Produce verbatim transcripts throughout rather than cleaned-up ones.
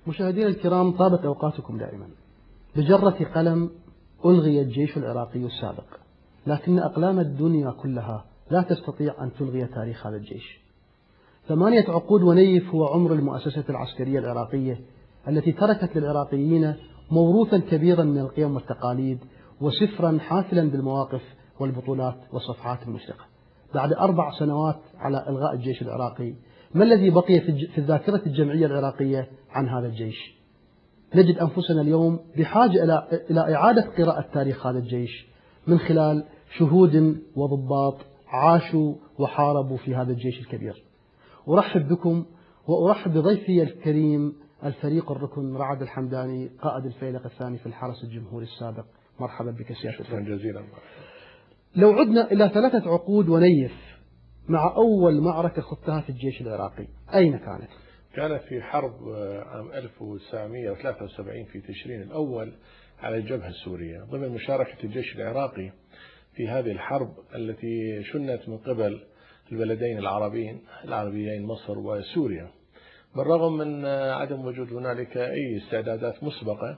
مشاهدينا الكرام، طابت أوقاتكم دائما. بجرة قلم ألغي الجيش العراقي السابق، لكن أقلام الدنيا كلها لا تستطيع أن تلغي تاريخ هذا الجيش. ثمانية عقود ونيف هو عمر المؤسسة العسكرية العراقية التي تركت للعراقيين موروثا كبيرا من القيم والتقاليد وسفرا حافلا بالمواقف والبطولات والصفحات المشرقة. بعد أربع سنوات على إلغاء الجيش العراقي، ما الذي بقي في الذاكرة الجمعية العراقية عن هذا الجيش؟ نجد أنفسنا اليوم بحاجة إلى إعادة قراءة تاريخ هذا الجيش من خلال شهود وضباط عاشوا وحاربوا في هذا الجيش الكبير. أرحب بكم وأرحب بضيفي الكريم الفريق الركن رعد الحمداني، قائد الفيلق الثاني في الحرس الجمهوري السابق. مرحبا بك سيادة شكرا جزيلا. لو عدنا إلى ثلاثة عقود ونيف مع أول معركة خضتها في الجيش العراقي، أين كانت؟ كانت في حرب عام ألف وتسعمئة وثلاثة وسبعين في تشرين الأول على الجبهة السورية، ضمن مشاركة الجيش العراقي في هذه الحرب التي شنت من قبل البلدين العربيين العربيين مصر وسوريا، بالرغم من عدم وجود هنالك أي استعدادات مسبقة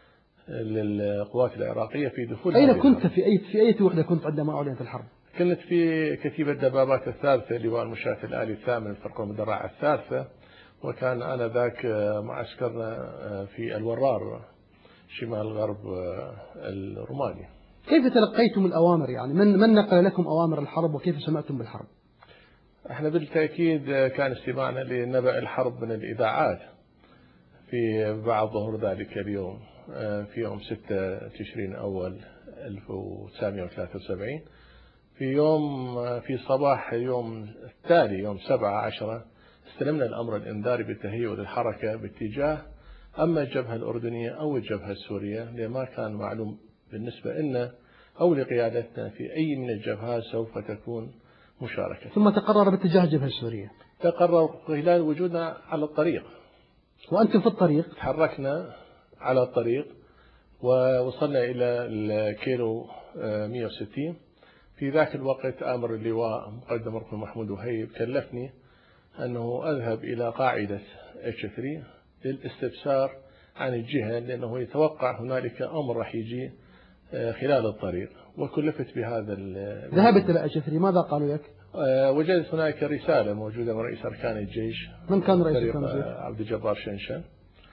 للقوات العراقية في دخول. أين كنت في أي في أي وحدة كنت عندما أعلنت الحرب؟ كنت في كتيبة دبابات الثالثة لواء المشاة الآلي الثامن الفرقة المدرعة الثالثة، وكان آنذاك معسكرنا في الورار شمال غرب الروماني. كيف تلقيتم الأوامر؟ يعني من من نقل لكم أوامر الحرب وكيف سمعتم بالحرب؟ احنا بالتأكيد كان استماعنا لنبأ الحرب من الإذاعات في بعد ظهر ذلك اليوم، في يوم ستة تشرين أول ألف وتسعمئة وثلاثة وسبعين، في يوم في صباح يوم التالي يوم سبعة عشرة استلمنا الأمر الإنذاري بالتهيؤ للحركة باتجاه أما الجبهة الأردنية أو الجبهة السورية، لما كان معلوم بالنسبة لنا أو لقيادتنا في أي من الجبهات سوف تكون مشاركة. ثم تقرر باتجاه الجبهة السورية. تقرر خلال وجودنا على الطريق. وأنتم في الطريق؟ تحركنا على الطريق ووصلنا إلى الكيلو مئة وستين. في ذاك الوقت آمر اللواء مقدم ركن محمود وهيب كلفني أنه أذهب إلى قاعدة اتش ثلاثة للاستفسار عن الجهة، لأنه يتوقع هنالك أمر راح يجي خلال الطريق، وكلفت بهذا. ذهبت إلى اتش ثلاثة، ماذا قالوا لك؟ وجدت هناك رسالة موجودة من رئيس أركان الجيش. من كان رئيس أركان الجيش؟ عبد الجبار شنشن،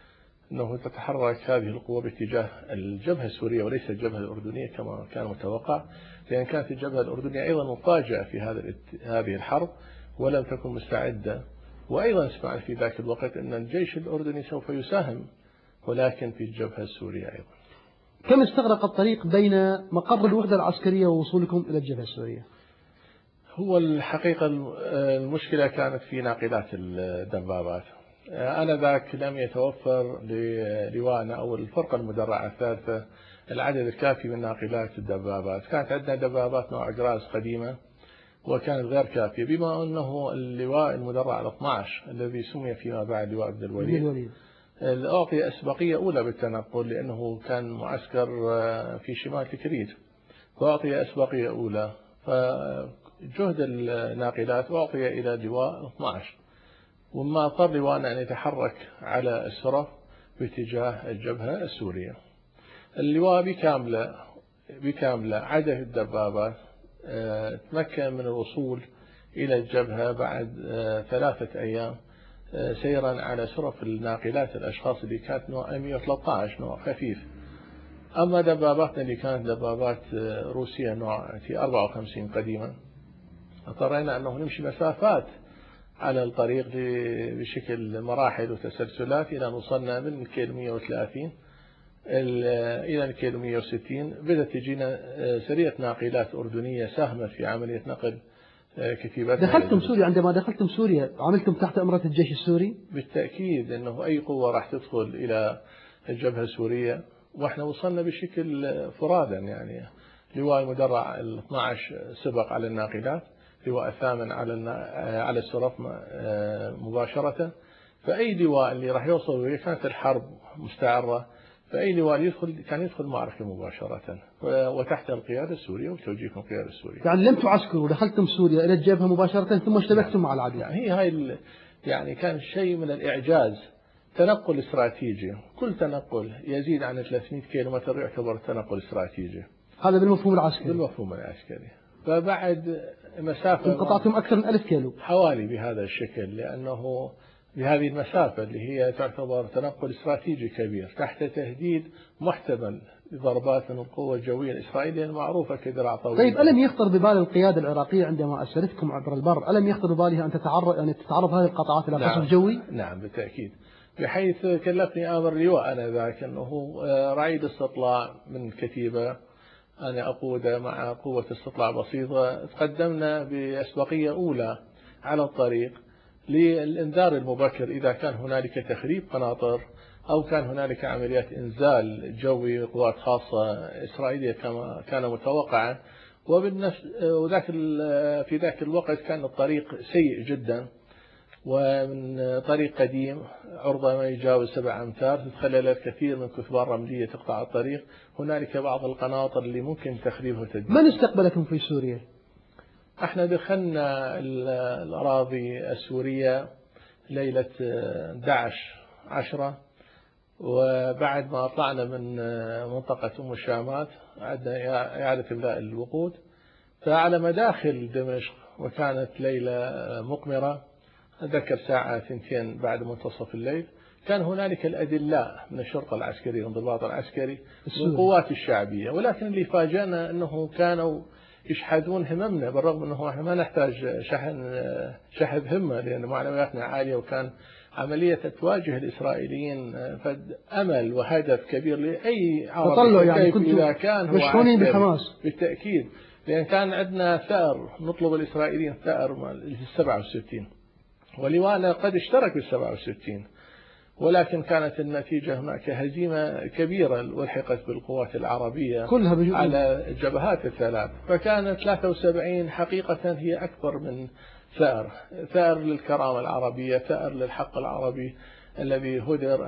أنه تتحرك هذه القوة باتجاه الجبهة السورية وليس الجبهة الأردنية كما كان متوقع، لأن كانت الجبهة الأردنية أيضا مفاجئة في هذا هذه الحرب ولم تكن مستعدة. وأيضا سمعنا في ذاك الوقت أن الجيش الأردني سوف يساهم ولكن في الجبهة السورية أيضا. كم استغرق الطريق بين مقر الوحدة العسكرية ووصولكم إلى الجبهة السورية؟ هو الحقيقة المشكلة كانت في ناقلات الدبابات. أنا ذاك لم يتوفر للواءنا أو الفرقة المدرعة الثالثة العدد الكافي من ناقلات الدبابات. كانت عندنا دبابات نوع جراز قديمة وكانت غير كافية، بما أنه اللواء المدرع الاثني عشر الذي سمي فيما بعد لواء ابن الوليد أعطي أسبقية أولى بالتنقل، لأنه كان معسكر في شمال تكريت فأعطي أسبقية أولى، فجهد الناقلات أعطي إلى لواء اثني عشر، وما اضطر لواءنا أن يتحرك على السرف باتجاه الجبهة السورية. اللواء بكاملة بكاملة عدد الدبابات تمكن من الوصول إلى الجبهة بعد ثلاثة أيام سيرا على سرف الناقلات الأشخاص اللي كانت نوع مئة وثلاثة عشر نوع خفيف. أما دباباتنا اللي كانت دبابات روسية نوع تي أربعة وخمسين قديما، اضطرينا أنه نمشي مسافات على الطريق بشكل مراحل وتسلسلات إلى أن وصلنا من الكيلو مئة وثلاثين إلى الكيلو مئة وستين. بدأت تجينا سرية ناقلات أردنية ساهمت في عملية نقل كتيبات. دخلتم سوريا، عندما دخلتم سوريا عملتم تحت أمرة الجيش السوري؟ بالتأكيد أنه أي قوة راح تدخل إلى الجبهة السورية، وإحنا وصلنا بشكل فرادا. يعني لواء المدرع الاثني عشر سبق على الناقلات، لواء الثامن على على السرف مباشرة، فأي لواء اللي راح يوصل وهي كانت الحرب مستعرة، فأي لواء يدخل كان يدخل معركة مباشرة وتحت القيادة السورية وتوجيه من القيادة السورية. يعني لم تعسكروا، دخلتم سوريا إلى الجبهة مباشرة ثم اشتبكتم مع العدو. يعني هي هاي يعني كان شيء من الإعجاز تنقل استراتيجي، كل تنقل يزيد عن ثلاثمئة كيلومتر يعتبر تنقل استراتيجي. هذا بالمفهوم العسكري. بالمفهوم العسكري. فبعد مسافة قطعتم أكثر من ألف كيلو حوالي بهذا الشكل، لأنه بهذه المسافة اللي هي تعتبر تنقل استراتيجي كبير تحت تهديد محتمل لضربات من القوة الجوية الإسرائيلية المعروفة كذراع طويل. طيب ألم يخطر ببال القيادة العراقية عندما أرسلتكم عبر البر، ألم يخطر ببالها أن تتعرض يعني تتعرض هذه القطعات إلى قصف نعم جوي؟ نعم بالتأكيد، بحيث كلفني آمر اللواء آنذاك أنه رعيد استطلاع من كتيبة أنا أقودها مع قوة استطلاع بسيطة، تقدمنا بأسبقية أولى على الطريق للإنذار المبكر إذا كان هنالك تخريب قناطر أو كان هنالك عمليات إنزال جوي قوات خاصة إسرائيلية كما كان متوقعا. وبالنفس وذاك في ذاك الوقت كان الطريق سيء جدا، ومن طريق قديم عرضه ما يجاوز سبع أمتار، تتخلل الكثير من كثبان رملية تقطع الطريق، هنالك بعض القناطر اللي ممكن تخريبها وتدميرها. من استقبلكم في سوريا؟ احنا دخلنا الأراضي السورية ليلة أحد عشر عشرة، وبعد ما طلعنا من منطقة أم الشامات عدنا إعادة إملاء الوقود، فعلى مداخل دمشق وكانت ليلة مقمرة، أتذكر ساعة ثنتين بعد منتصف الليل، كان هنالك الأدلاء من الشرطة العسكرية والانضباط العسكري والقوات الشعبية، ولكن اللي فاجأنا أنه كانوا يشحذون هممنا، بالرغم أنه احنا ما نحتاج شحن شحذ همة لأن معنوياتنا عالية، وكان عملية تواجه الإسرائيليين فد أمل وهدف كبير لأي عربي يعني إذا كان هو مشحونين بحماس. بالتأكيد، لأن كان عندنا ثأر نطلب الإسرائيليين ثأر السبعة وستين، ولوانا قد اشترك بالسبعة وستين، ولكن كانت النتيجة هناك هزيمة كبيرة الحقت بالقوات العربية كلها على الجبهات الثلاث، فكانت ثلاثة وسبعين حقيقة هي أكبر من ثأر، ثأر للكرامة العربية، ثأر للحق العربي الذي هدر،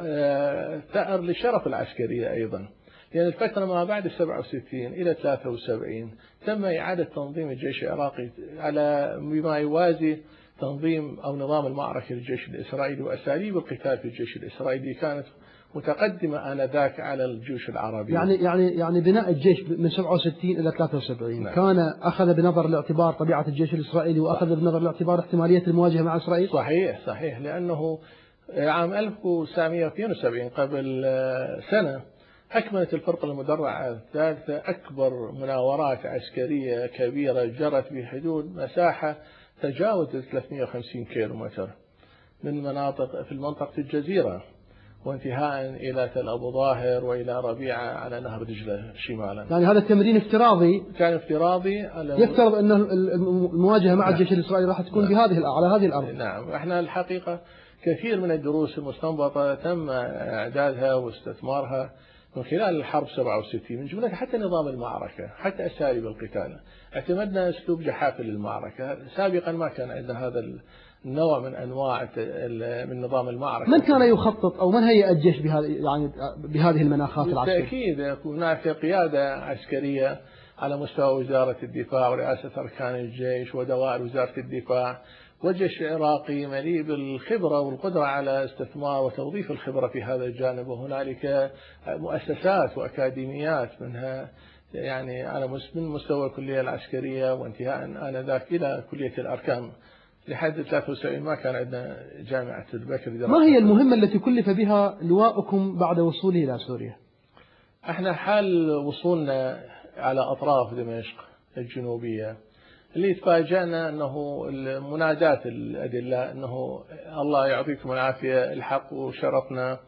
ثأر للشرف العسكرية أيضا. لأن يعني الفترة ما بعد السبعة وستين إلى ثلاثة وسبعين تم إعادة تنظيم الجيش العراقي على بما يوازي تنظيم أو نظام المعركة للجيش الإسرائيلي، وأساليب القتال في الجيش الإسرائيلي كانت متقدمة آنذاك على الجيوش العربية. يعني يعني يعني بناء الجيش من سبعة وستين إلى ثلاثة وسبعين نعم. كان أخذ بنظر الاعتبار طبيعة الجيش الإسرائيلي وأخذ بنظر الاعتبار احتمالية المواجهة مع إسرائيل. صحيح صحيح، لأنه عام ألف وتسعمئة واثنين وسبعين قبل سنة أكملت الفرقة المدرعة الثالثة أكبر مناورات عسكرية كبيرة جرت بحدود مساحة تجاوز ثلاثمئة وخمسين كيلومتر من مناطق في منطقة الجزيرة، وانتهاء إلى تل أبو ظاهر وإلى ربيعة على نهر دجلة شمالا. يعني هذا التمرين افتراضي، كان افتراضي يفترض أن المواجهة مع نعم. الجيش الإسرائيلي راح تكون نعم. بهذه على هذه الأرض. نعم، احنا الحقيقة كثير من الدروس المستنبطة تم إعدادها واستثمارها من خلال الحرب سبعة وستين، من جملة حتى نظام المعركة، حتى أساليب القتال، اعتمدنا أسلوب جحافل المعركة، سابقا ما كان عندنا هذا النوع من أنواع من نظام المعركة. من كان يخطط أو من هيئ الجيش بهذه يعني بهذه المناخات العسكرية؟ بالتأكيد هناك قيادة عسكرية على مستوى وزارة الدفاع ورئاسة أركان الجيش ودوائر وزارة الدفاع، والجيش العراقي مليء بالخبرة والقدرة على استثمار وتوظيف الخبرة في هذا الجانب، وهنالك مؤسسات وأكاديميات منها يعني على من مستوى الكلية العسكرية وانتهاء آنذاك إلى كلية الأركان. لحد ثلاثة وسبعين ما كان عندنا جامعة البكر. ما هي المهمة التي كلف بها لواءكم بعد وصوله إلى سوريا؟ احنا حال وصولنا على أطراف دمشق الجنوبية اللي تفاجأنا أنه منادات الأدلاء أنه الله يعطيكم العافية الحق وشرفنا،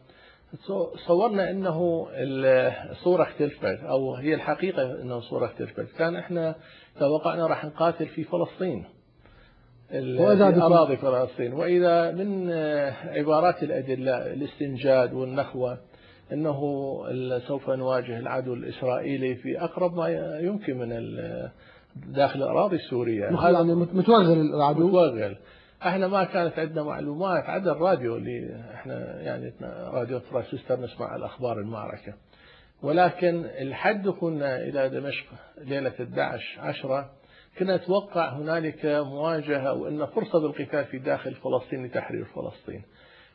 صورنا أنه الصورة اختلفت، أو هي الحقيقة أنه الصورة اختلفت. كان احنا توقعنا راح نقاتل في فلسطين، في أراضي فلسطين، وإذا من عبارات الأدلاء الاستنجاد والنخوة أنه سوف نواجه العدو الإسرائيلي في أقرب ما يمكن من داخل الأراضي السورية. هذا متوغل العدو، متوغل. احنا ما كانت عندنا معلومات عدا الراديو اللي احنا يعني راديو ترانسستر نسمع الأخبار المعركة، ولكن الحد كنا إلى دمشق ليلة أحد عشر عشرة كنا نتوقع هنالك مواجهة وأن فرصة بالقتال في داخل فلسطين لتحرير فلسطين،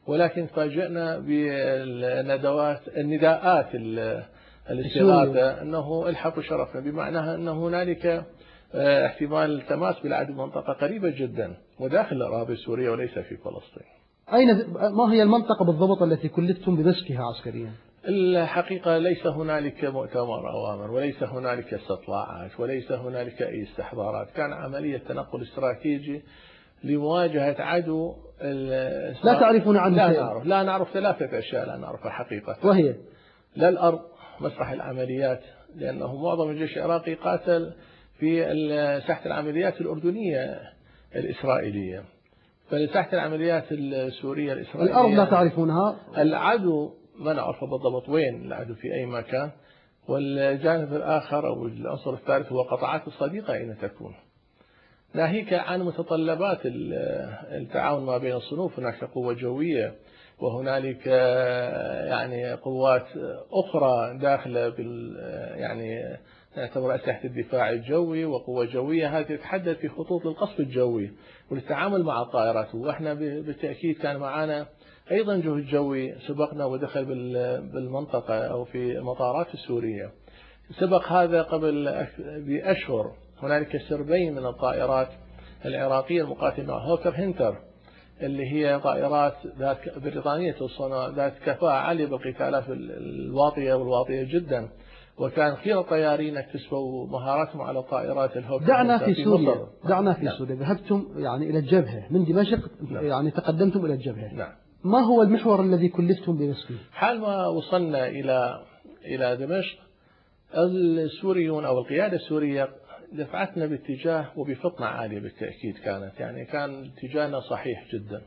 ولكن فاجئنا بالندوات النداءات الاستغاثة أنه الحقوا شرفنا، بمعنى أن هنالك احتمال التماس بالعدو منطقة قريبة جدا وداخل الأراضي السورية وليس في فلسطين. أين ما هي المنطقة بالضبط التي كلفتم بمسكها عسكريا؟ الحقيقة ليس هنالك مؤتمر أوامر، وليس هنالك استطلاعات، وليس هنالك أي استحضارات. كان عملية تنقل استراتيجي لمواجهة عدو. لا تعرفون عنه لا شيء؟ نعرف لا نعرف ثلاثة أشياء لا نعرفها حقيقة. وهي لا الأرض، مسرح العمليات، لأنه معظم الجيش العراقي قاتل في ساحة العمليات الأردنية الإسرائيلية، فساحة العمليات السورية الإسرائيلية الأرض لا تعرفونها؟ العدو ما نعرف بالضبط وين العدو في أي مكان. والجانب الآخر أو العنصر الثالث هو قطاعات الصديقة أين تكون. ناهيك عن متطلبات التعاون ما بين الصنوف، هناك قوة جوية وهنالك يعني قوات أخرى داخلة بال يعني نعتبر أسلحة الدفاع الجوي وقوة جوية، هذه تتحدد في خطوط القصف الجوي والتعامل مع الطائرات. وإحنا بالتأكيد كان معنا أيضا جهد جوي سبقنا ودخل بالمنطقة أو في المطارات السورية. سبق هذا قبل بأشهر هنالك سربين من الطائرات العراقية المقاتلة مع هوكر هنتر، اللي هي طائرات ذات بريطانية الصنع ذات كفاءة عالية بالقتالات الواطية والواطية جدا، وكان خير الطيارين اكتسبوا مهاراتهم على طائرات الهوكر. دعنا في, في سوريا مصر. دعنا في نعم. سوريا ذهبتم يعني إلى الجبهة من دمشق. نعم. يعني تقدمتم إلى الجبهة. نعم. ما هو المحور الذي كلفتم بنسبه؟ حال ما وصلنا إلى إلى دمشق، السوريون أو القيادة السورية دفعتنا باتجاه وبفطنة عالية بالتأكيد كانت، يعني كان اتجاهنا صحيح جدا.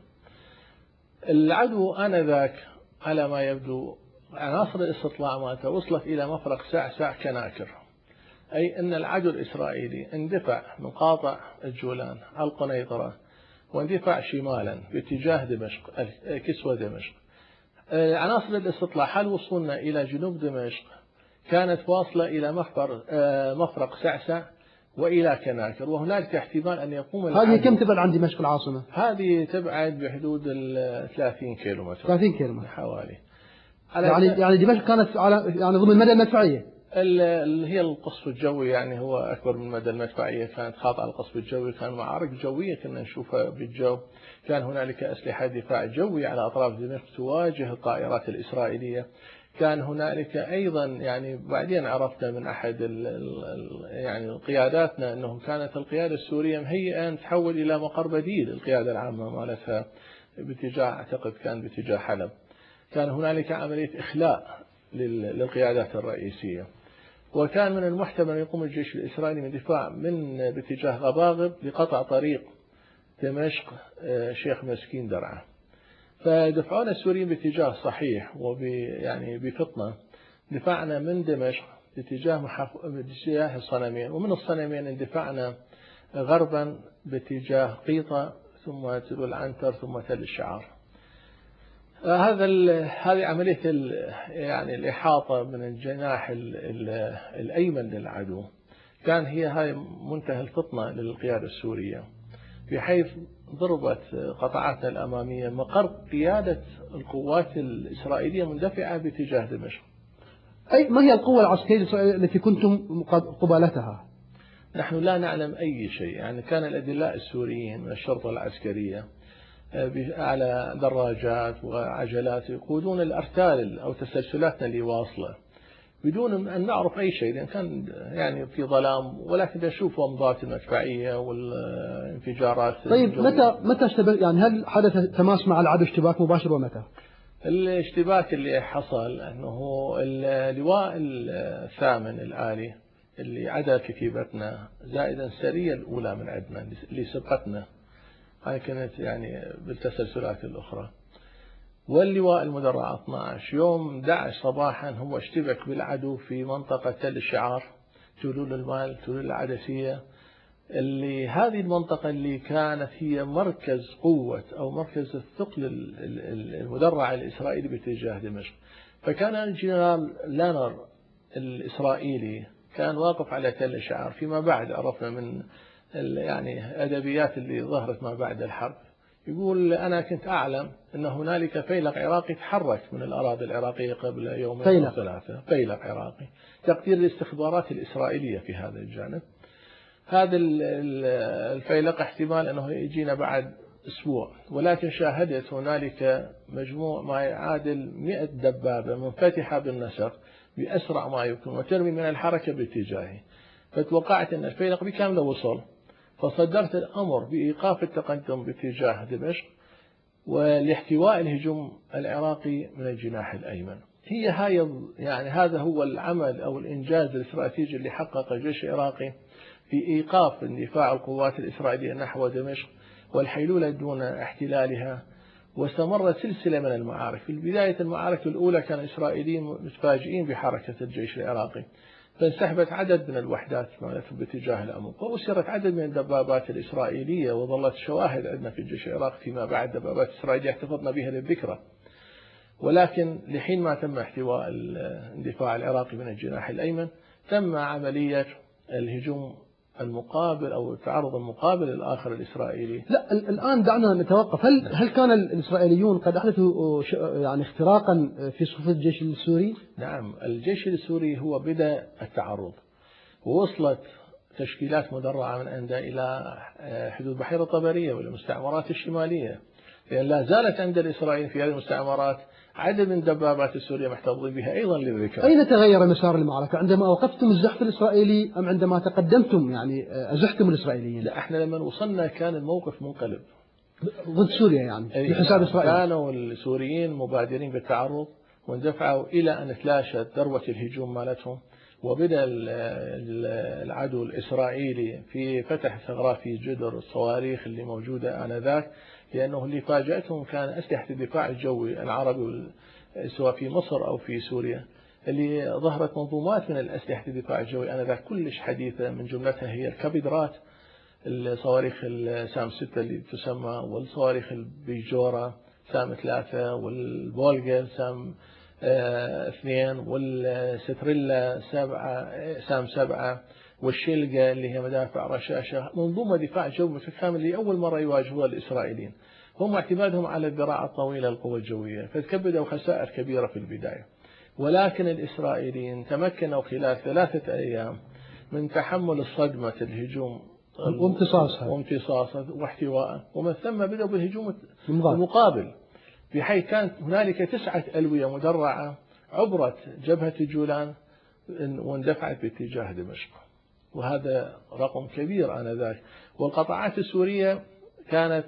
العدو آنذاك على ما يبدو عناصر الاستطلاع مالته وصلت إلى مفرق سعسع كناكر، أي أن العدو الإسرائيلي اندفع من قاطع الجولان على القنيطرة واندفع شمالا باتجاه دمشق كسوة دمشق. عناصر الاستطلاع حال وصولنا إلى جنوب دمشق كانت واصلة إلى مفرق مفرق سعسع وإلى كناكر، وهنالك احتمال أن يقوم هذه كم تبعد عن دمشق العاصمة؟ هذه تبعد بحدود ال ثلاثين كيلومتر. ثلاثين كيلومتر حوالي. يعني يعني دمشق كانت على يعني ضمن المدى المدفعية. اللي هي القصف الجوي، يعني هو أكبر من مدى المدفعية، كانت خاضعة القصف الجوي، كان معارك جوية كنا نشوفها بالجو، كان هنالك أسلحة دفاع جوي على أطراف دمشق تواجه الطائرات الإسرائيلية. كان هنالك أيضا يعني بعدين عرفنا من أحد ال ال يعني قياداتنا أنهم كانت القيادة السورية مهيئة أن تحول إلى مقر بديل القيادة العامة مالتها باتجاه أعتقد كان باتجاه حلب. كان هنالك عملية إخلاء للقيادات الرئيسية، وكان من المحتمل أن يقوم الجيش الإسرائيلي من دفاع من باتجاه غباغب لقطع طريق دمشق شيخ مسكين درعا. فدفعونا السوريين باتجاه صحيح وب يعني بفطنة. دفعنا من دمشق باتجاه محف... باتجاه الصنمين، ومن الصنمين اندفعنا غربا باتجاه قيطة ثم تل العنتر ثم تل الشعار. هذا هذه عملية يعني الإحاطة من الجناح ال ال الأيمن للعدو، كان هي هاي منتهى الفطنة للقيادة السورية، بحيث ضربت قطاعاتنا الأمامية مقر قيادة القوات الإسرائيلية مندفعة باتجاه دمشق. أي ما هي القوة العسكرية التي كنتم قبالتها؟ نحن لا نعلم أي شيء، يعني كان الأدلاء السوريين من الشرطة العسكرية على دراجات وعجلات يقودون الأرتال أو تسلسلاتنا اللي واصلة بدون أن نعرف أي شيء، لأن كان يعني في ظلام، ولكن نشوف ومضات المدفعية والانفجارات. طيب متى متى اشتبك يعني هل حدث تماس مع العدو اشتباك مباشر ومتى؟ الاشتباك اللي حصل أنه اللواء الثامن الآلي اللي عدا كتيبتنا زائدا السرية الأولى من عندنا اللي سبقتنا، هاي كانت يعني بالتسلسلات الأخرى، واللواء المدرع اثني عشر يوم أحد عشر صباحا هو اشتبك بالعدو في منطقة تل الشعار تلول المال تلول العدسية، اللي هذه المنطقة اللي كانت هي مركز قوة أو مركز الثقل المدرع الإسرائيلي باتجاه دمشق. فكان الجنرال لانر الإسرائيلي كان واقف على تل الشعار، فيما بعد عرفنا من يعني أدبيات اللي ظهرت ما بعد الحرب يقول أنا كنت أعلم أن هنالك فيلق عراقي تحرك من الأراضي العراقية قبل يومين فيلق. أو ثلاثة، فيلق عراقي، تقدير الاستخبارات الإسرائيلية في هذا الجانب. هذا الفيلق احتمال أنه يجينا بعد أسبوع، ولكن شاهدت هنالك مجموع ما يعادل مئة دبابة منفتحة بالنسق بأسرع ما يمكن وترمي من الحركة باتجاهي، فتوقعت أن الفيلق بكامله وصل، فصدرت الأمر بإيقاف التقدم باتجاه دمشق ولاحتواء الهجوم العراقي من الجناح الأيمن. هي هاي يعني هذا هو العمل أو الإنجاز الاستراتيجي اللي حققه الجيش العراقي في إيقاف اندفاع القوات الإسرائيلية نحو دمشق والحيلولة دون احتلالها. واستمرت سلسلة من المعارك. في بداية المعارك الأولى كان الإسرائيليين متفاجئين بحركة الجيش العراقي، فانسحبت عدد من الوحدات باتجاه العمق، وأسرت عدد من الدبابات الإسرائيلية، وظلت شواهد عندنا في الجيش العراقي فيما بعد دبابات إسرائيلية احتفظنا بها للذكرى. ولكن لحين ما تم احتواء الاندفاع العراقي من الجناح الأيمن تم عملية الهجوم المقابل أو التعرض المقابل الآخر الإسرائيلي. لا الآن دعنا نتوقف. هل هل كان الإسرائيليون قد أحدثوا يعني اختراقا في صفوف الجيش السوري؟ نعم، الجيش السوري هو بدأ التعرض، ووصلت تشكيلات مدرعة من عنده إلى حدود بحيرة طبرية والمستعمرات الشمالية، لأن لا زالت عند الإسرائيليين في هذه المستعمرات عدد من الدبابات السورية محتفظين بها أيضا للذكر. أين تغير مسار المعركة؟ عندما أوقفتم الزحف الإسرائيلي أم عندما تقدمتم يعني أزحتم الإسرائيليين؟ لا، احنا لما وصلنا كان الموقف منقلب ضد سوريا يعني بحساب إسرائيل. كانوا السوريين مبادرين بالتعرض واندفعوا إلى أن تلاشت ذروة الهجوم مالتهم، وبدأ العدو الإسرائيلي في فتح ثغرات في جدر الصواريخ اللي موجودة آنذاك، لأنه اللي فاجأتهم كان أسلحة الدفاع الجوي العربي سواء في مصر أو في سوريا، اللي ظهرت منظومات من الأسلحة الدفاع الجوي آنذاك كلش حديثة، من جملتها هي الكابيدرات، الصواريخ السام ستة اللي تسمى، والصواريخ البيجورة سام ثلاثة، والبولجل سام اثنين، والستريلا سبعة سام سبعة، والشلقة اللي هي مدافع رشاشة، منظومة دفاع جو متكامل اللي أول مرة يواجهوها الإسرائيليين. هم اعتمادهم على الذراع الطويلة القوى الجوية، فتكبدوا خسائر كبيرة في البداية، ولكن الإسرائيليين تمكنوا خلال ثلاثة أيام من تحمل الصدمة الهجوم وامتصاصها وامتصاصها واحتوائها، ومن ثم بدأوا بالهجوم المقابل، بحيث كانت هنالك تسعة ألوية مدرعة عبرت جبهة الجولان واندفعت باتجاه دمشق، وهذا رقم كبير آنذاك. والقطاعات السورية كانت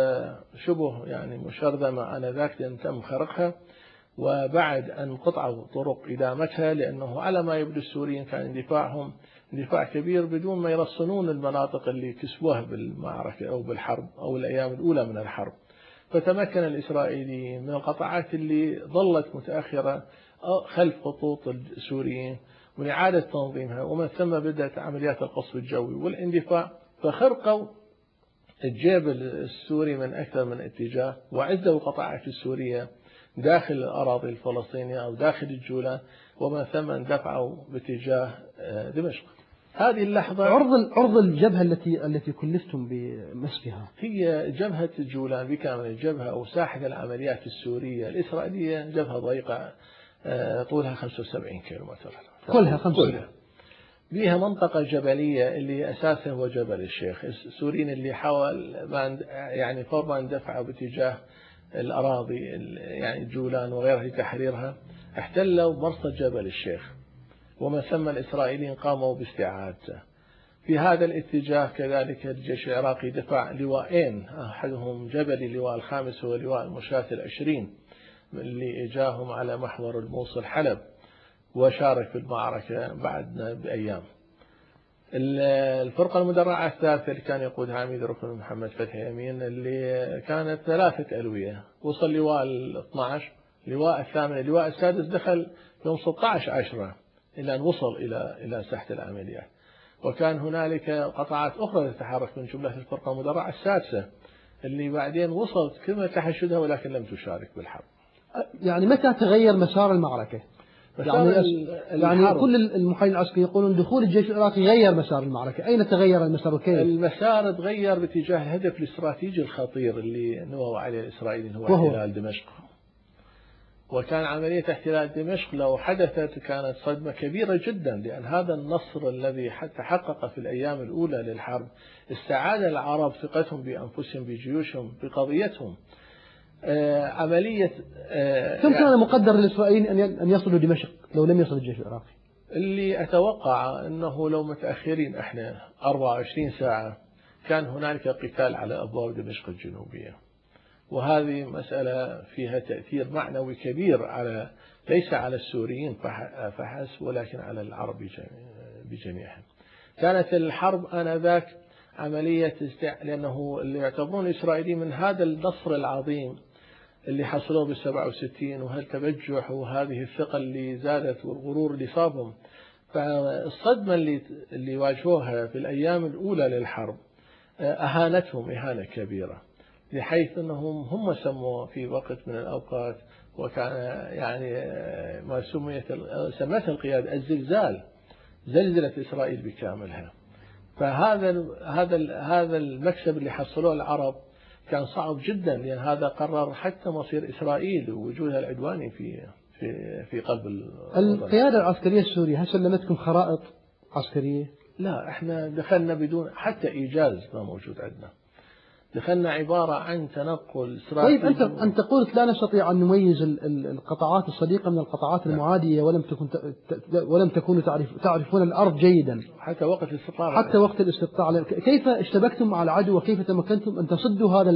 شبه يعني مشرذمة آنذاك لأن تم خرقها، وبعد أن قطعوا طرق إدامتها، لأنه على ما يبدو السوريين كان اندفاعهم اندفاع كبير بدون ما يرصنون المناطق اللي كسبوها بالمعركة أو بالحرب أو الأيام الأولى من الحرب. فتمكن الإسرائيليين من القطاعات اللي ظلت متأخرة خلف خطوط السوريين من إعادة تنظيمها، ومن ثم بدأت عمليات القصف الجوي والاندفاع، فخرقوا الجيب السوري من أكثر من اتجاه، وعزوا القطاعات السورية داخل الأراضي الفلسطينية أو داخل الجولان، ومن ثم اندفعوا باتجاه دمشق. هذه اللحظة عرض عرض الجبهة التي التي كلفتم بمسكها هي جبهة الجولان بكامل، الجبهة أو ساحة العمليات السورية الإسرائيلية جبهة ضيقة طولها خمسة وسبعين كيلومتر كلها خمسة، بها منطقة جبلية اللي أساسها هو جبل الشيخ. السوريين اللي حاول يعني فور ما اندفعوا باتجاه الأراضي يعني الجولان وغيرها لتحريرها احتلوا مرصد جبل الشيخ، ومن ثم الإسرائيليين قاموا باستعادته. في هذا الاتجاه كذلك الجيش العراقي دفع لواءين، أحدهم جبلي اللواء الخامس هو لواء المشاة العشرين اللي إجاهم على محور الموصل حلب، وشارك في المعركة بعدنا بأيام. الفرقة المدرعة الثالثة اللي كان يقودها عميد ركن محمد فتحي أمين اللي كانت ثلاثة ألوية، وصل لواء الاثنى عشر، لواء الثامن، اللواء السادس دخل يوم ستة عشر عشرة إلى أن وصل إلى إلى ساحة العمليات. وكان هنالك قطاعات أخرى تتحرك من جملة الفرقة المدرعة السادسة اللي بعدين وصلت كما تحشدها ولكن لم تشارك بالحرب. يعني متى تغير مسار المعركة؟ يعني يعني كل المحللين العسكريين يقولون دخول الجيش العراقي غير مسار المعركة. أين تغير المسار وكيف؟ المسار تغير باتجاه الهدف الاستراتيجي الخطير اللي نووا عليه الإسرائيليين هو احتلال دمشق. وكان عملية احتلال دمشق لو حدثت كانت صدمة كبيرة جدا، لأن هذا النصر الذي حتى حقق في الأيام الأولى للحرب استعاد العرب ثقتهم بأنفسهم بجيوشهم بقضيتهم. آه عملية آه كم كان مقدر للإسرائيليين أن يصلوا دمشق لو لم يصل الجيش العراقي؟ اللي أتوقع أنه لو متأخرين احنا أربعة وعشرين ساعة كان هنالك قتال على أبواب دمشق الجنوبية، وهذه مسألة فيها تأثير معنوي كبير على ليس على السوريين فحسب ولكن على العرب بجميعهم. كانت الحرب آنذاك عملية استع... لأنه اللي يعتبرون الإسرائيليين من هذا النصر العظيم اللي حصلوه بالسبعة وستين وهالتبجح وهذه الثقة اللي زادت والغرور اللي صابهم، فالصدمة اللي اللي واجهوها في الأيام الأولى للحرب أهانتهم إهانة كبيرة، بحيث أنهم هم سموا في وقت من الأوقات وكان يعني ما سميت سمتها القيادة الزلزال، زلزلت إسرائيل بكاملها. فهذا هذا هذا المكسب اللي حصلوه العرب كان صعب جدا، لأن هذا قرر حتى مصير إسرائيل ووجودها العدواني في في في قلب القيادة العسكرية السورية. هل سلمتكم خرائط عسكرية؟ لا، احنا دخلنا بدون حتى إيجاز ما موجود عندنا. دخلنا عبارة عن تنقل استراتيجي. طيب أنت أنت قلت لا نستطيع أن نميز القطاعات الصديقة من القطاعات المعادية، ولم تكن ولم تكونوا تعرف تعرفون الأرض جيدا حتى وقت الاستطلاع. حتى وقت الاستطلاع كيف اشتبكتم مع العدو وكيف تمكنتم أن تصدوا هذا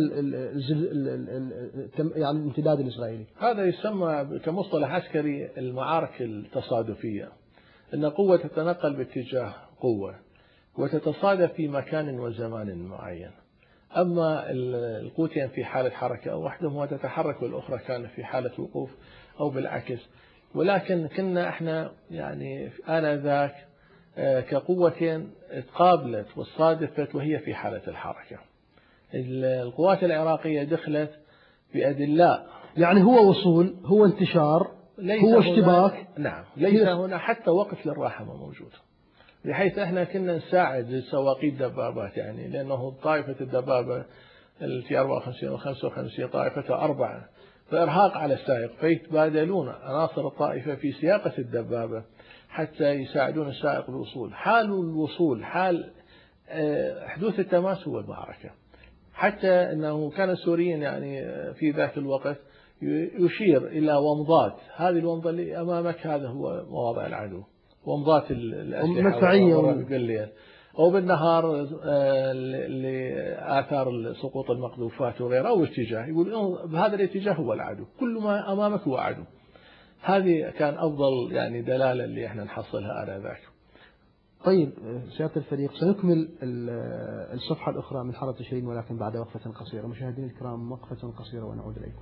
يعني الامتداد الإسرائيلي؟ هذا يسمى كمصطلح عسكري المعارك التصادفية، أن قوة تتنقل باتجاه قوة وتتصادف في مكان وزمان معين. أما القوتين في حالة حركة أو واحدهم تتحرك والأخرى كانت في حالة وقوف أو بالعكس. ولكن كنا احنا يعني آنذاك كقوتين تقابلت وصادفت وهي في حالة الحركة. القوات العراقية دخلت بأدلاء، يعني هو وصول، هو انتشار، هو اشتباك. نعم، ليس هنا حتى وقت للراحة ما موجود، بحيث احنا كنا نساعد سواقي الدبابات، يعني لأنه طائفة الدبابة التي أربعة وخمسين وخمسة وخمسين طائفتها أربعة، فإرهاق على السائق، فيتبادلون عناصر الطائفة في سياقة الدبابة حتى يساعدون السائق بالوصول. حال الوصول، حال حدوث التماس هو المعركة. حتى أنه كان السوريين يعني في ذاك الوقت يشير إلى ومضات، هذه الومضة اللي أمامك هذا هو مواضع العدو، ومضات الأسلحة بالليل أو بالنهار لآثار سقوط المقذوفات وغيرها أو اتجاه، يقول بهذا الاتجاه هو العدو، كل ما أمامك هو عدو. هذه كان أفضل يعني دلالة اللي احنا نحصلها آنذاك. طيب سيادة الفريق، سنكمل الصفحة الأخرى من حرب تشرين ولكن بعد وقفة قصيرة. مشاهدينا الكرام، وقفة قصيرة ونعود إليكم.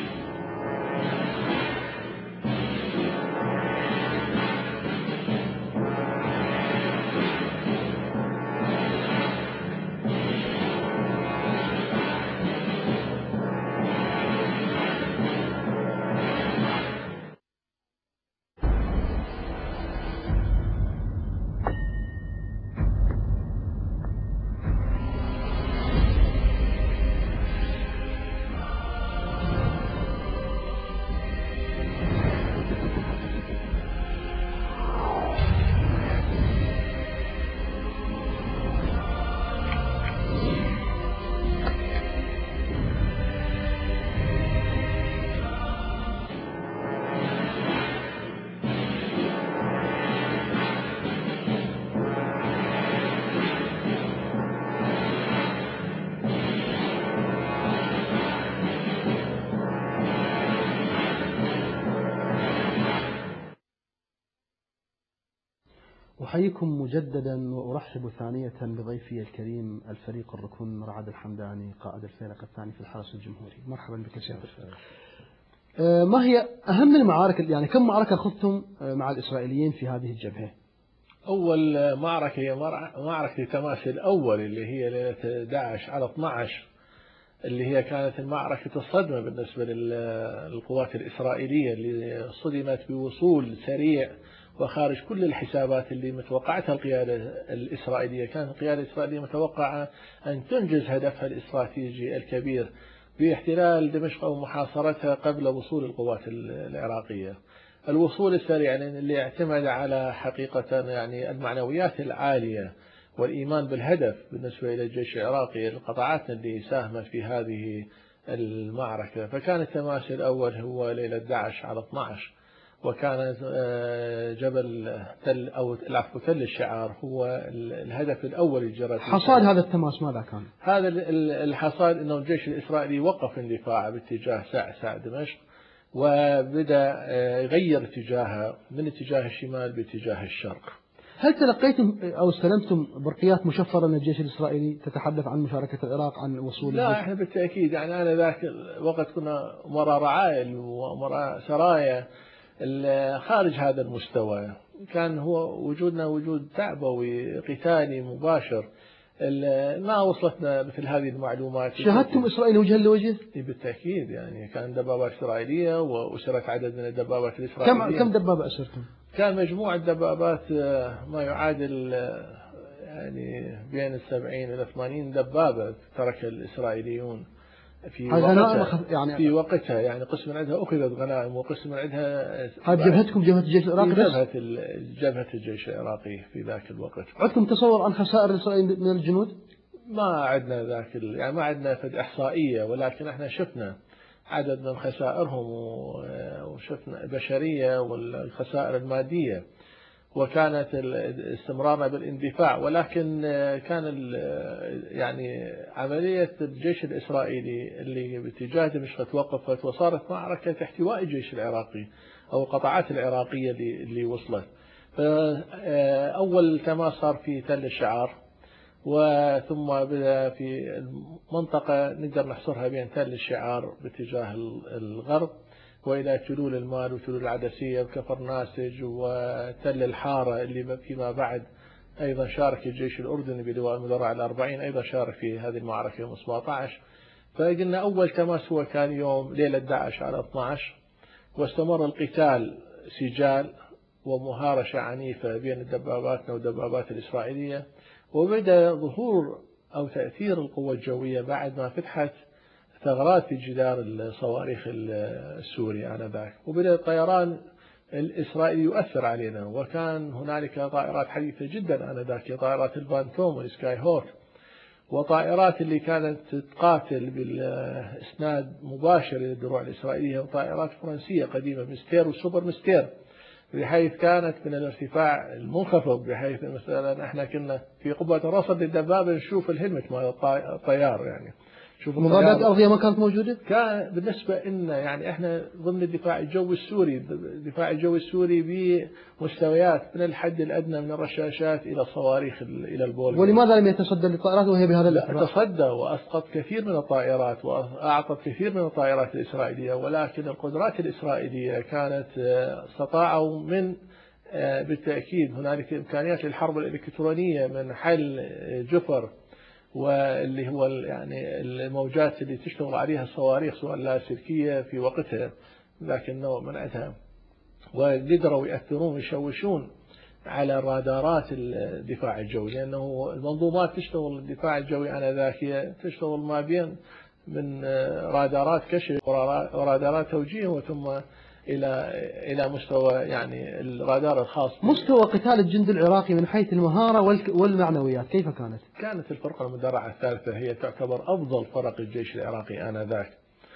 أحييكم مجددا وأرحب ثانية بضيفي الكريم الفريق الركن رعد الحمداني قائد الفيلق الثاني في الحرس الجمهوري. مرحبا بك سيادة الفريق. ما هي أهم المعارك، يعني كم معركة خضتم مع الإسرائيليين في هذه الجبهة؟ أول معركة هي معركة تماس الأول اللي هي ليلة أحد عشر على اثني عشر اللي هي كانت المعركة الصدمة بالنسبة للقوات الإسرائيلية اللي صدمت بوصول سريع وخارج كل الحسابات اللي متوقعتها القيادة الإسرائيلية. كانت القيادة الإسرائيلية متوقعة أن تنجز هدفها الاستراتيجي الكبير باحتلال دمشق أو محاصرتها قبل وصول القوات العراقية. الوصول السريع اللي اعتمد على حقيقة يعني المعنويات العالية والإيمان بالهدف بالنسبة إلى الجيش العراقي، القطاعات اللي ساهمت في هذه المعركة. فكان التماس الأول هو ليلة أحد عشر على اثني عشر، وكان جبل تل أو العفو تل الشعار هو الهدف الأول اللي جرى. حصاد هذا التماس ماذا كان؟ هذا الحصاد أنه الجيش الإسرائيلي وقف اندفاعه باتجاه سعسع دمشق، وبدأ يغير اتجاهه من اتجاه الشمال باتجاه الشرق. هل تلقيتم أو استلمتم برقيات مشفرة من الجيش الإسرائيلي تتحدث عن مشاركة العراق عن وصول؟ لا، احنا بالتأكيد يعني أنا ذاك الوقت كنا مرا رعائل ومرا سرايا خارج هذا المستوى. كان هو وجودنا وجود تعبوي قتالي مباشر، ما وصلتنا مثل هذه المعلومات. شاهدتم إسرائيل وجها لوجه؟ بالتأكيد، يعني كان دبابات إسرائيلية وأسرت عدد من الدبابات الإسرائيلية. كم كم دبابة أسرتم؟ كان مجموعة دبابات ما يعادل يعني بين السبعين إلى ثمانين دبابة ترك الإسرائيليون في وقتها. يعني في وقتها يعني قسم من عندها أخذت غنائم وقسم من عندها. هذه جبهتكم جبهة الجيش العراقي؟ جبهة جبهة الجيش العراقي في ذاك الوقت. عندكم تصور عن خسائر الإسرائيليين من الجنود؟ ما عندنا ذاك يعني ما عندنا فد إحصائية، ولكن احنا شفنا عدد من خسائرهم وشفنا البشرية والخسائر المادية، وكانت استمرارنا بالاندفاع. ولكن كان يعني عملية الجيش الإسرائيلي اللي باتجاه دمشق توقفت، وصارت معركة احتواء الجيش العراقي أو القطاعات العراقية اللي اللي وصلت. فأول تماس صار في تل الشعار، وثم بدأ في منطقة نقدر نحصرها بين تل الشعار باتجاه الغرب وإلى تلول المال وتلول العدسية وكفر ناسج وتل الحارة اللي فيما بعد أيضا شارك الجيش الأردني بلواء المدرع الأربعين، أيضا شارك في هذه المعركة يوم سبعة عشر. فقلنا أول تماس هو كان يوم ليلة أحد عشر على اثني عشر، واستمر القتال سجال ومهارشة عنيفة بين دباباتنا والدبابات الإسرائيلية. وبدأ ظهور أو تأثير القوة الجوية بعد ما فتحت ثغرات في جدار الصواريخ السوري آنذاك، وبدأ الطيران الإسرائيلي يؤثر علينا. وكان هنالك طائرات حديثة جدا آنذاك، طائرات الفانتوم والسكاي هوك، وطائرات اللي كانت تقاتل بالإسناد مباشر للدروع الإسرائيلية، وطائرات فرنسية قديمة مستير وسوبر مستير، بحيث كانت من الارتفاع المنخفض، بحيث مثلا احنا كنا في قبة الرصد للدبابة نشوف الهلمت مال الطيار. يعني شوف مضادات أرضية ما كانت موجودة؟ كان بالنسبة لنا يعني احنا ضمن الدفاع الجوي السوري، الدفاع الجوي السوري بمستويات من الحد الأدنى من الرشاشات إلى الصواريخ إلى البول. ولماذا لم يتصدى للطائرات وهي بهذا الارتفاع؟ تصدى وأسقط كثير من الطائرات وأعطت كثير من الطائرات الإسرائيلية، ولكن القدرات الإسرائيلية كانت استطاعوا من بالتأكيد هنالك إمكانيات للحرب الإلكترونية من حل جفر، واللي هو يعني الموجات اللي تشتغل عليها الصواريخ سواء اللاسلكية في وقتها ذاك النوع من عندها، وقدروا يأثرون ويشوشون على رادارات الدفاع الجوي، لأنه المنظومات تشتغل الدفاع الجوي آنذاك تشتغل ما بين من رادارات كشف ورادارات توجيه وثم إلى إلى مستوى يعني الرادار الخاص. مستوى قتال الجند العراقي من حيث المهارة والمعنويات كيف كانت؟ كانت الفرقة المدرعة الثالثة هي تعتبر أفضل فرق الجيش العراقي آنذاك،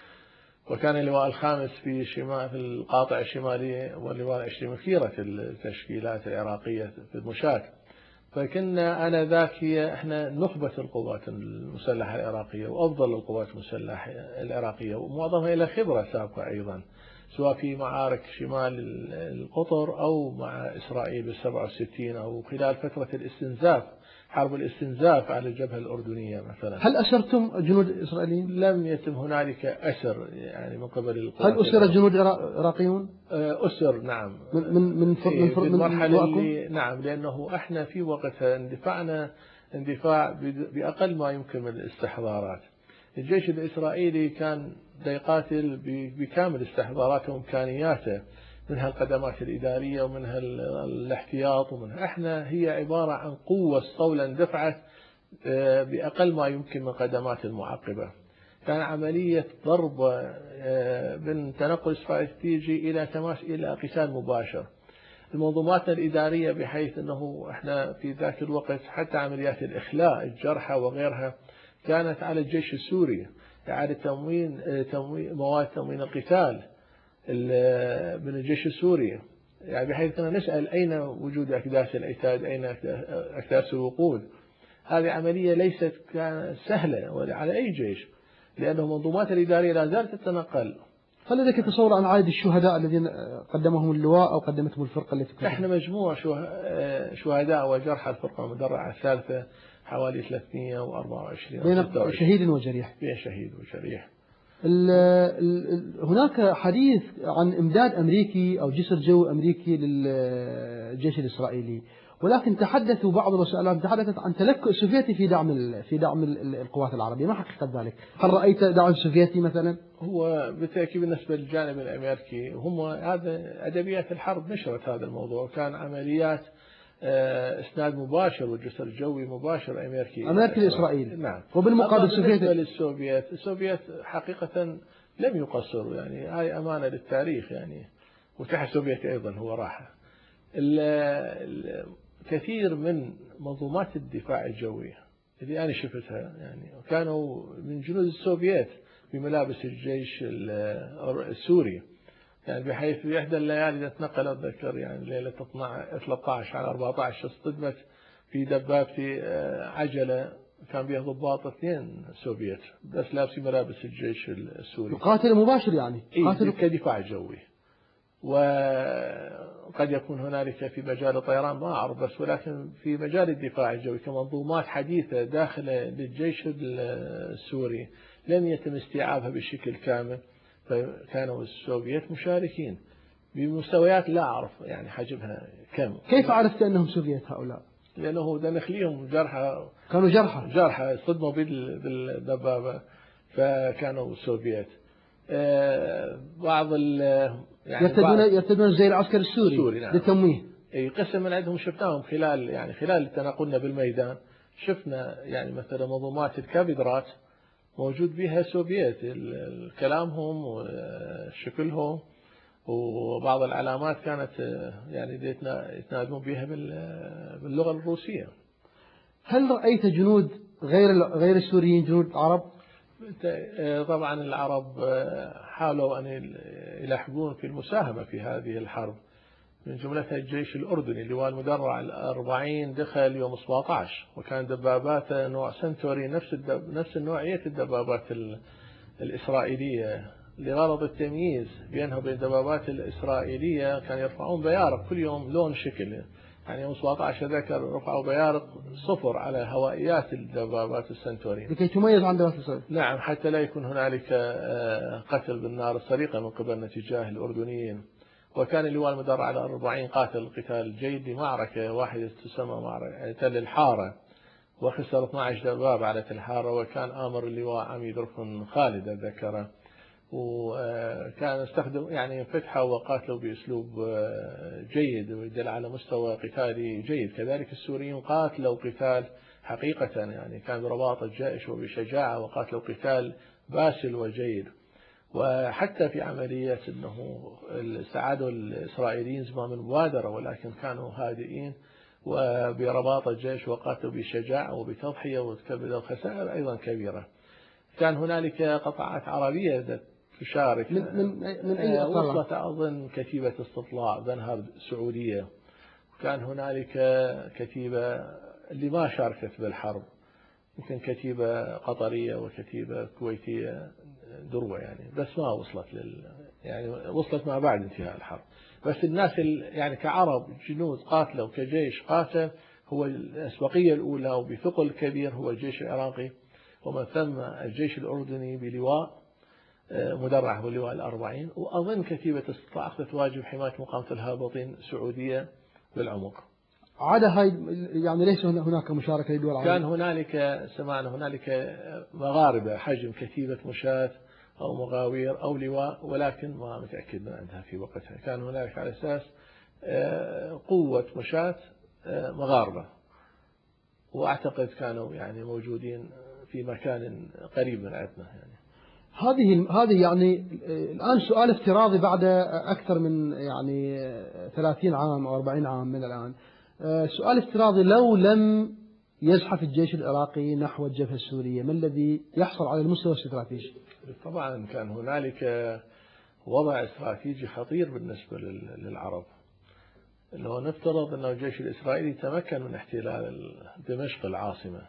وكان اللواء الخامس في شمال في القاطع الشمالي واللواء العشرين مثيرة التشكيلات العراقية في المشاة. فكنا آنذاك هي احنا نخبة القوات المسلحة العراقية وأفضل القوات المسلحة العراقية، ومعظمها إلى خبرة سابقة أيضا، سواء في معارك شمال القطر أو مع إسرائيل بالسبعة وستين أو خلال فترة الاستنزاف، حرب الاستنزاف على الجبهة الأردنية مثلا. هل أسرتم جنود إسرائيليين؟ لم يتم هنالك أسر يعني من قبل القوات. هل أسر جنود عراقيون؟ أسر نعم من من من من في المرحلة اللي نعم، لأنه احنا في وقتها اندفعنا اندفاع بأقل ما يمكن من الاستحضارات. الجيش الإسرائيلي كان يقاتل بكامل استحضاراته وإمكانياته، منها القدمات الإدارية ومنها الاحتياط ومنها احنا هي عبارة عن قوة اسطولا دفعت بأقل ما يمكن من قدمات المعقبة. كان عملية ضرب من تنقل استراتيجي إلى تماس إلى قتال مباشر. المنظومات الإدارية بحيث أنه احنا في ذاك الوقت حتى عمليات الإخلاء الجرحى وغيرها كانت على الجيش السوري، إعادة تموين تموين مواد تموين القتال من الجيش السوري، يعني بحيث كنا نسأل أين وجود أكداس العتاد، أين أكداس الوقود. هذه عملية ليست سهلة ولا على أي جيش، لأنه المنظومات الإدارية لا زالت تتنقل. هل لديك تصور عن عدد الشهداء الذين قدمهم اللواء أو قدمتهم الفرقة التي كنت؟ احنا مجموع شهداء وجرحى الفرقة المدرعة الثالثة حوالي ثلاثمئة وأربعة وعشرين بين شهيد وجريح. بين شهيد وجريح. ال ال هناك حديث عن إمداد أمريكي أو جسر جو أمريكي للجيش الإسرائيلي، ولكن تحدثوا بعض الوسائل تحدثت عن تلكؤ سوفيتي في دعم في دعم القوات العربية. ما حقيقة ذلك؟ هل رأيت دعم سوفيتي مثلا؟ هو بالتأكيد بالنسبة للجانب الأمريكي هم هذا أدبيات الحرب نشرت هذا الموضوع، كان عمليات اسناد مباشر والجسر الجوي مباشر أمريكي أمريكي الإسرائيلي. نعم. وبالمقابل السوفيت للسوفيت السوفيت حقيقة لم يقصروا، يعني هاي أمانة للتاريخ يعني، وتحت السوفيت أيضا هو راحة. كثير من منظومات الدفاع الجوي اللي أنا شفتها يعني كانوا من جنود السوفيت بملابس الجيش السوري، يعني بحيث في إحدى الليالي نتنقل أتذكر يعني ليلة ثلاثة عشر على أربعة عشر اصطدمت في دبابتي عجلة كان بها ضباط اثنين سوفيت بس لابسين ملابس الجيش السوري. قاتل مباشر يعني؟ قاتل كدفاع جوي. وقد يكون هنالك في مجال الطيران ما أعرف بس، ولكن في مجال الدفاع الجوي كمنظومات حديثة داخل للجيش السوري لم يتم استيعابها بشكل كامل، فكانوا السوفيت مشاركين بمستويات لا أعرف يعني حجمها كم. كيف عرفت أنهم سوفيت هؤلاء؟ لأنه ده نخليهم جرحى، كانوا جرحى جرحى صدموا بالدبابة فكانوا سوفيت. بعض ال يعني يرتدون يرتدون زي العسكر السوري, السوري نعم. للتمويه. اي قسم من عندهم شفناهم خلال يعني خلال تناقلنا بالميدان، شفنا يعني مثلا منظومات الكابدرات موجود بها سوفيت، كلامهم وشكلهم وبعض العلامات كانت يعني يتنادون بها باللغة الروسية. هل رأيت جنود غير غير السوريين، جنود عرب؟ طبعا العرب حاولوا أن يلحقون في المساهمة في هذه الحرب، من جملتها الجيش الأردني اللواء المدرع الأربعين دخل يوم سبعة عشر، وكان دبابات نوع سنتوري نفس نفس نوعية الدبابات الإسرائيلية، لغرض التمييز بينها وبين الدبابات الإسرائيلية كان يرفعون بيارق كل يوم لون شكل، يعني يوم سبعة عشر ذكر رفعوا بيارق صفر على هوائيات الدبابات السنتوري لكي تميز عن دبابات السنتوري. نعم، حتى لا يكون هنالك قتل بالنار السريقة من قبل تجاه الأردنيين. وكان اللواء المدرع على أربعين قاتل قتال جيد لمعركة واحدة تسمى معركة تل الحارة، وخسر اثني عشر دبابة على تل الحارة، وكان آمر اللواء عميد ركن خالد أتذكره، وكان استخدم يعني فتحوا وقاتلوا بأسلوب جيد ويدل على مستوى قتالي جيد. كذلك السوريين قاتلوا قتال حقيقة يعني كان برباط الجيش وبشجاعة، وقاتلوا قتال باسل وجيد. وحتى في عملية أنه ساعدوا الإسرائيليين زمام المبادرة، ولكن كانوا هادئين وبرباط الجيش وقاتلوا بشجاعة وبتضحية وتكبدوا خسائر أيضا كبيرة. كان هنالك قطاعات عربية تشارك من, من, من أي وصلت أظن كتيبة استطلاع بنهر سعودية، وكان هنالك كتيبة اللي ما شاركت بالحرب، يمكن كتيبة قطرية وكتيبة كويتية دروة يعني، بس ما وصلت لل يعني وصلت ما بعد انتهاء الحرب. بس الناس يعني كعرب جنود قاتلوا كجيش قاتل، هو الأسبقية الأولى وبثقل كبير هو الجيش العراقي، ومن ثم الجيش الأردني بلواء مدرع هو اللواء الأربعين، وأظن كتيبة استطلاع أخذت واجب حماية مقاومة الهابطين سعودية بالعمق. عدا هاي يعني ليس هناك مشاركة للدول العربية؟ كان هنالك سمعنا هنالك مغاربة حجم كتيبة مشاة أو مغاوير أو لواء، ولكن ما متأكد من عندها في وقتها. كان هنالك على أساس قوة مشاة مغاربة، وأعتقد كانوا يعني موجودين في مكان قريب من عندنا. يعني هذه هذه يعني الآن سؤال افتراضي بعد أكثر من يعني ثلاثين عام أو أربعين عام من الآن، سؤال افتراضي: لو لم يزحف الجيش العراقي نحو الجبهة السورية، ما الذي يحصل على المستوى الاستراتيجي؟ طبعا كان هنالك وضع استراتيجي خطير بالنسبة للعرب. لو نفترض أن الجيش الإسرائيلي تمكن من احتلال دمشق العاصمة،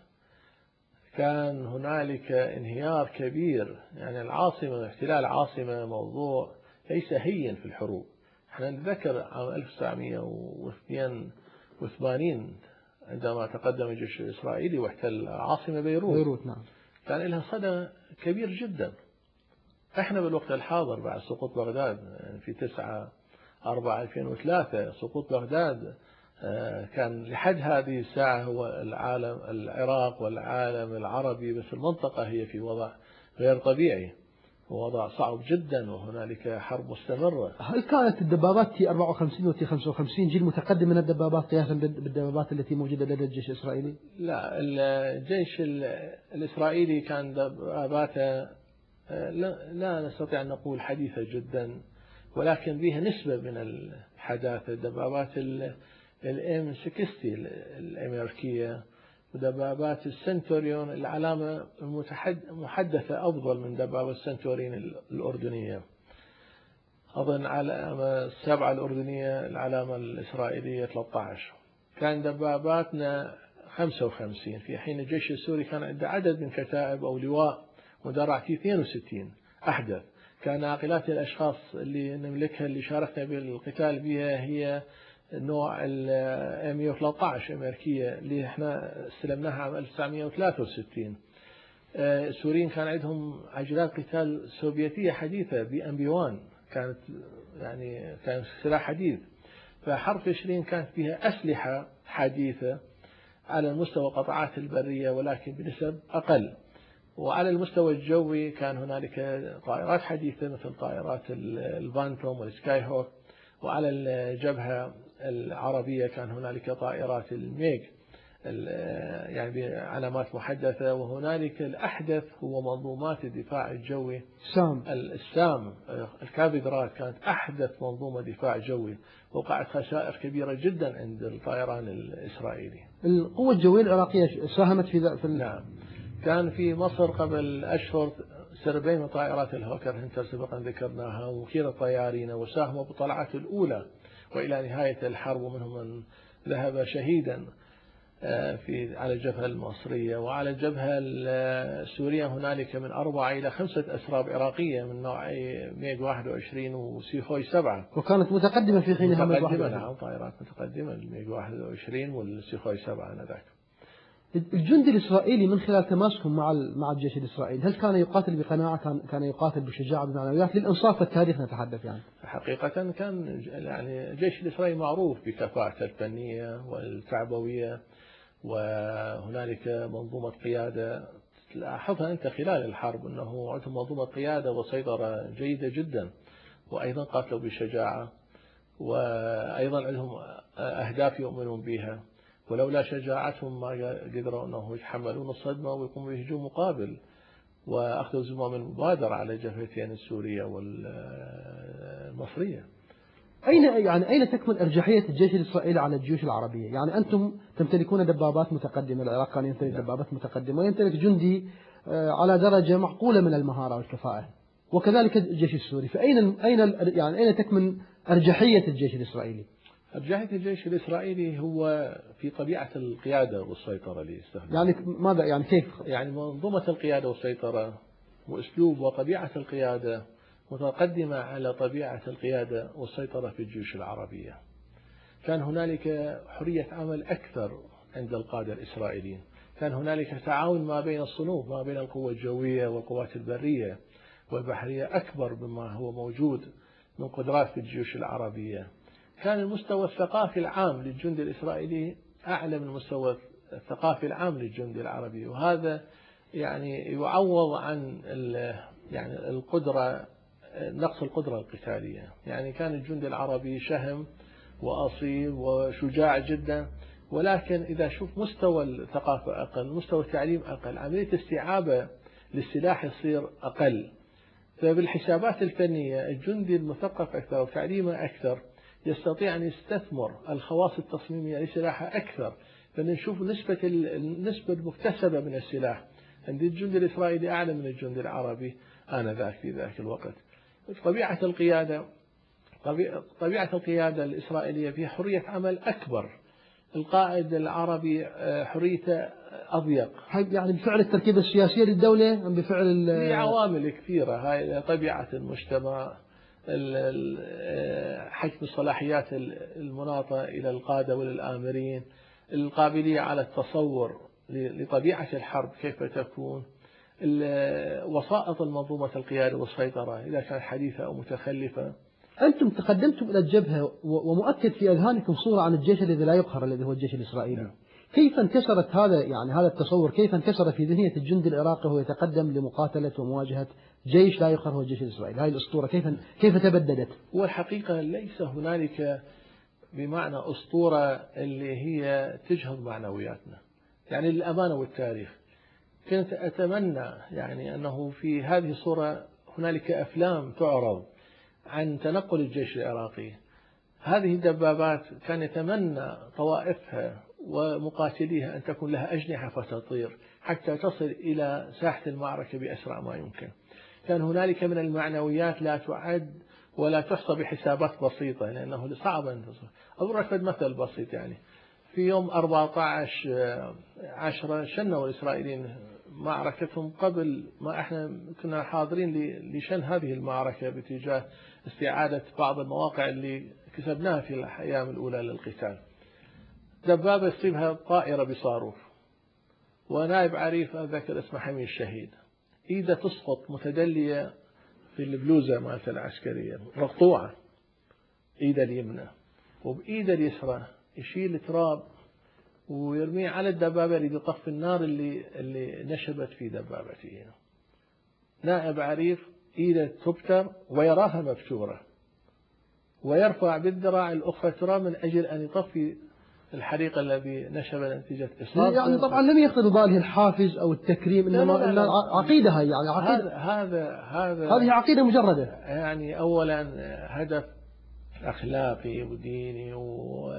كان هنالك انهيار كبير. يعني العاصمة، احتلال عاصمة موضوع ليس هين في الحروب. احنا نتذكر عام ألف وتسعمئة واثنين وثمانين عندما تقدم الجيش الإسرائيلي واحتل عاصمة بيروت. بيروت نعم. كان لها صدى كبير جدا. احنا بالوقت الحاضر بعد سقوط بغداد في تسعة أربعة ألفين وثلاثة، سقوط بغداد كان لحد هذه الساعة هو العالم العراق والعالم العربي بس المنطقة هي في وضع غير طبيعي، ووضع صعب جدا، وهنالك حرب مستمرة. هل كانت الدبابات تي أربعة وخمسين وتي خمسة وخمسين جيل متقدم من الدبابات قياسا بالدبابات التي موجودة لدى الجيش الإسرائيلي؟ لا، الجيش الإسرائيلي كان دباباته لا نستطيع أن نقول حديثة جدا، ولكن بها نسبة من الحداثة. دبابات الام ستين الأمريكية ودبابات السنتوريون، العلامة المحدثة أفضل من دبابة السنتورين الأردنية. أظن علامة السبعة الأردنية، العلامة الإسرائيلية ثلاثة عشر. كان دباباتنا خمسة وخمسين، في حين الجيش السوري كان عنده عدد من كتائب أو لواء مدرع في اثنين وستين أحدث. كان عقلات الأشخاص اللي نملكها اللي شاركنا بالقتال بها هي نوع ال مئة وثلاثة عشر أمريكية اللي احنا استلمناها عام ألف وتسعمئة وثلاثة وستين. السوريين كان عندهم عجلات قتال سوفيتية حديثة بي ام بي واحد، كانت يعني كان سلاح حديث. فحرب تشرين كانت فيها أسلحة حديثة على المستوى قطعات البرية ولكن بنسب أقل. وعلى المستوى الجوي كان هنالك طائرات حديثة مثل طائرات الفانتوم والسكاي هوك. وعلى الجبهة العربية كان هنالك طائرات الميج يعني بعلامات محدثة. وهنالك الأحدث هو منظومات الدفاع الجوي سام السام الكافدرات، كانت أحدث منظومة دفاع جوي، وقعت خسائر كبيرة جدا عند الطيران الإسرائيلي. القوة الجوية العراقية ساهمت في ذلك؟ نعم، كان في مصر قبل أشهر سربين من طائرات الهوكر هنتر سبقا ذكرناها وكيل الطيارين، وساهموا بالطلعات الأولى وإلى نهاية الحرب، ومنهم من ذهب شهيدا في على الجبهة المصرية. وعلى الجبهة السورية هنالك من أربعة إلى خمسة أسراب عراقية من نوعي ميج واحد وعشرين وسيخوي سبعة، وكانت متقدمة في حينها. متقدمة نعم، طائرات متقدمة الميج واحد وعشرين والسيخوي سبعة آنذاك. الجندي الإسرائيلي من خلال تماسكهم مع مع الجيش الإسرائيلي، هل كان يقاتل بقناعة، كان كان يقاتل بشجاعة بمعنويات؟ للإنصاف والتاريخ نتحدث يعني. حقيقة كان يعني الجيش الإسرائيلي معروف بكفاءته الفنية والتعبوية، وهنالك منظومة قيادة لاحظها أنت خلال الحرب أنه عندهم منظومة قيادة وسيطرة جيدة جدا، وأيضا قاتلوا بشجاعة، وأيضا عندهم أهداف يؤمنون بها، ولولا شجاعتهم ما قدروا أنه يتحملون الصدمة ويقوموا بهجوم مقابل وأخذوا زمام المبادرة على الجبهتين السورية والمصرية. أين يعني أين تكمن أرجحية الجيش الإسرائيلي على الجيوش العربية؟ يعني أنتم تمتلكون دبابات متقدمة، العراق كان يمتلك دبابات متقدمة ويمتلك جندي على درجة معقولة من المهارة والكفاءة، وكذلك الجيش السوري. فأين أين يعني أين تكمن أرجحية الجيش الإسرائيلي؟ أرجحية الجيش الإسرائيلي هو في طبيعة القيادة والسيطرة اللي يستخدم. يعني ماذا يعني كيف؟ يعني منظومة القيادة والسيطرة وأسلوب وطبيعة القيادة متقدمة على طبيعة القيادة والسيطرة في الجيوش العربية. كان هنالك حرية عمل أكثر عند القادة الإسرائيليين، كان هنالك تعاون ما بين الصنوف، ما بين القوة الجوية والقوات البرية والبحرية أكبر مما هو موجود من قدرات في الجيوش العربية. كان المستوى الثقافي العام للجند الإسرائيلي أعلى من المستوى الثقافي العام للجند العربي، وهذا يعني يعوض عن يعني القدرة نقص القدرة القتالية. يعني كان الجندي العربي شهم وأصيل وشجاع جدا، ولكن إذا شوف مستوى الثقافة أقل، مستوى التعليم أقل، عملية الاستيعابة للسلاح يصير أقل. فبالحسابات الفنية الجندي المثقف أكثر وتعليمه أكثر يستطيع أن يستثمر الخواص التصميمية لسلاحه أكثر، فنشوف نسبة النسبة المكتسبة من السلاح عند الجندي الإسرائيلي أعلى من الجندي العربي آنذاك في ذاك الوقت. طبيعة القيادة طبيعة القيادة الإسرائيلية فيها حرية عمل أكبر، القائد العربي حريته أضيق. يعني بفعل التركيبة السياسية للدولة أم بفعل في عوامل كثيرة، هاي طبيعة المجتمع، حجم الصلاحيات المناطة إلى القادة وللآمرين، القابلية على التصور لطبيعة الحرب كيف تكون، وسائط المنظومة القيادة والسيطرة إذا كانت حديثة أو متخلفة. أنتم تقدمتم إلى الجبهة ومؤكد في أذهانكم صورة عن الجيش الذي لا يقهر الذي هو الجيش الإسرائيلي. نعم. كيف انكسرت هذا يعني هذا التصور، كيف انكسر في ذهنية الجندي العراقي وهو يتقدم لمقاتلة ومواجهة جيش لا يقهر هو الجيش الإسرائيلي؟ هذه الأسطورة كيف كيف تبددت؟ والحقيقة ليس هنالك بمعنى أسطورة اللي هي تجهض معنوياتنا، يعني للأمانة والتاريخ كنت أتمنى يعني أنه في هذه الصورة هنالك أفلام تعرض عن تنقل الجيش العراقي. هذه الدبابات كان يتمنى طوائفها ومقاتليها أن تكون لها أجنحة فتطير حتى تصل إلى ساحة المعركة بأسرع ما يمكن. كان هنالك من المعنويات لا تعد ولا تحصى بحسابات بسيطة، لأنه صعب أن تصل. أضرب مثل بسيط، يعني في يوم أربعة عشر عشرة شنوا الإسرائيليين معركتهم قبل ما احنا كنا حاضرين لشن هذه المعركة باتجاه استعادة بعض المواقع اللي كسبناها في الأيام الأولى للقتال. دبابة يصيبها طائرة بصاروخ، ونائب عريف أذكر اسمه حميد الشهيد، إيده تسقط متدلية في البلوزة مالت العسكرية مقطوعة إيده اليمنى، وبإيده اليسرى يشيل تراب ويرميه على الدبابة اللي بيطفي النار اللي اللي نشبت في دبابته. نائب عريف إيده تبتر ويراها مبتورة، ويرفع بالذراع الأخرى تراب من أجل أن يطفي الحريق الذي نشب نتيجة إصابة. يعني طبعا لم يقصد بباله الحافز أو التكريم، إنما لا لا لا عقيدة هي يعني عقيدة. هذا هذا هذه عقيدة مجردة. يعني أولا هدف أخلاقي وديني و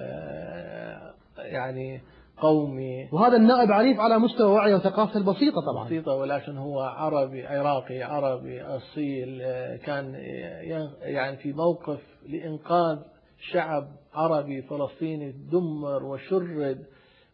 يعني قومي، وهذا النائب عريف على مستوى وعيه وثقافته البسيطة طبعا بسيطة، ولكن هو عربي عراقي عربي أصيل، كان يعني في موقف لإنقاذ شعب عربي فلسطيني دمر وشرد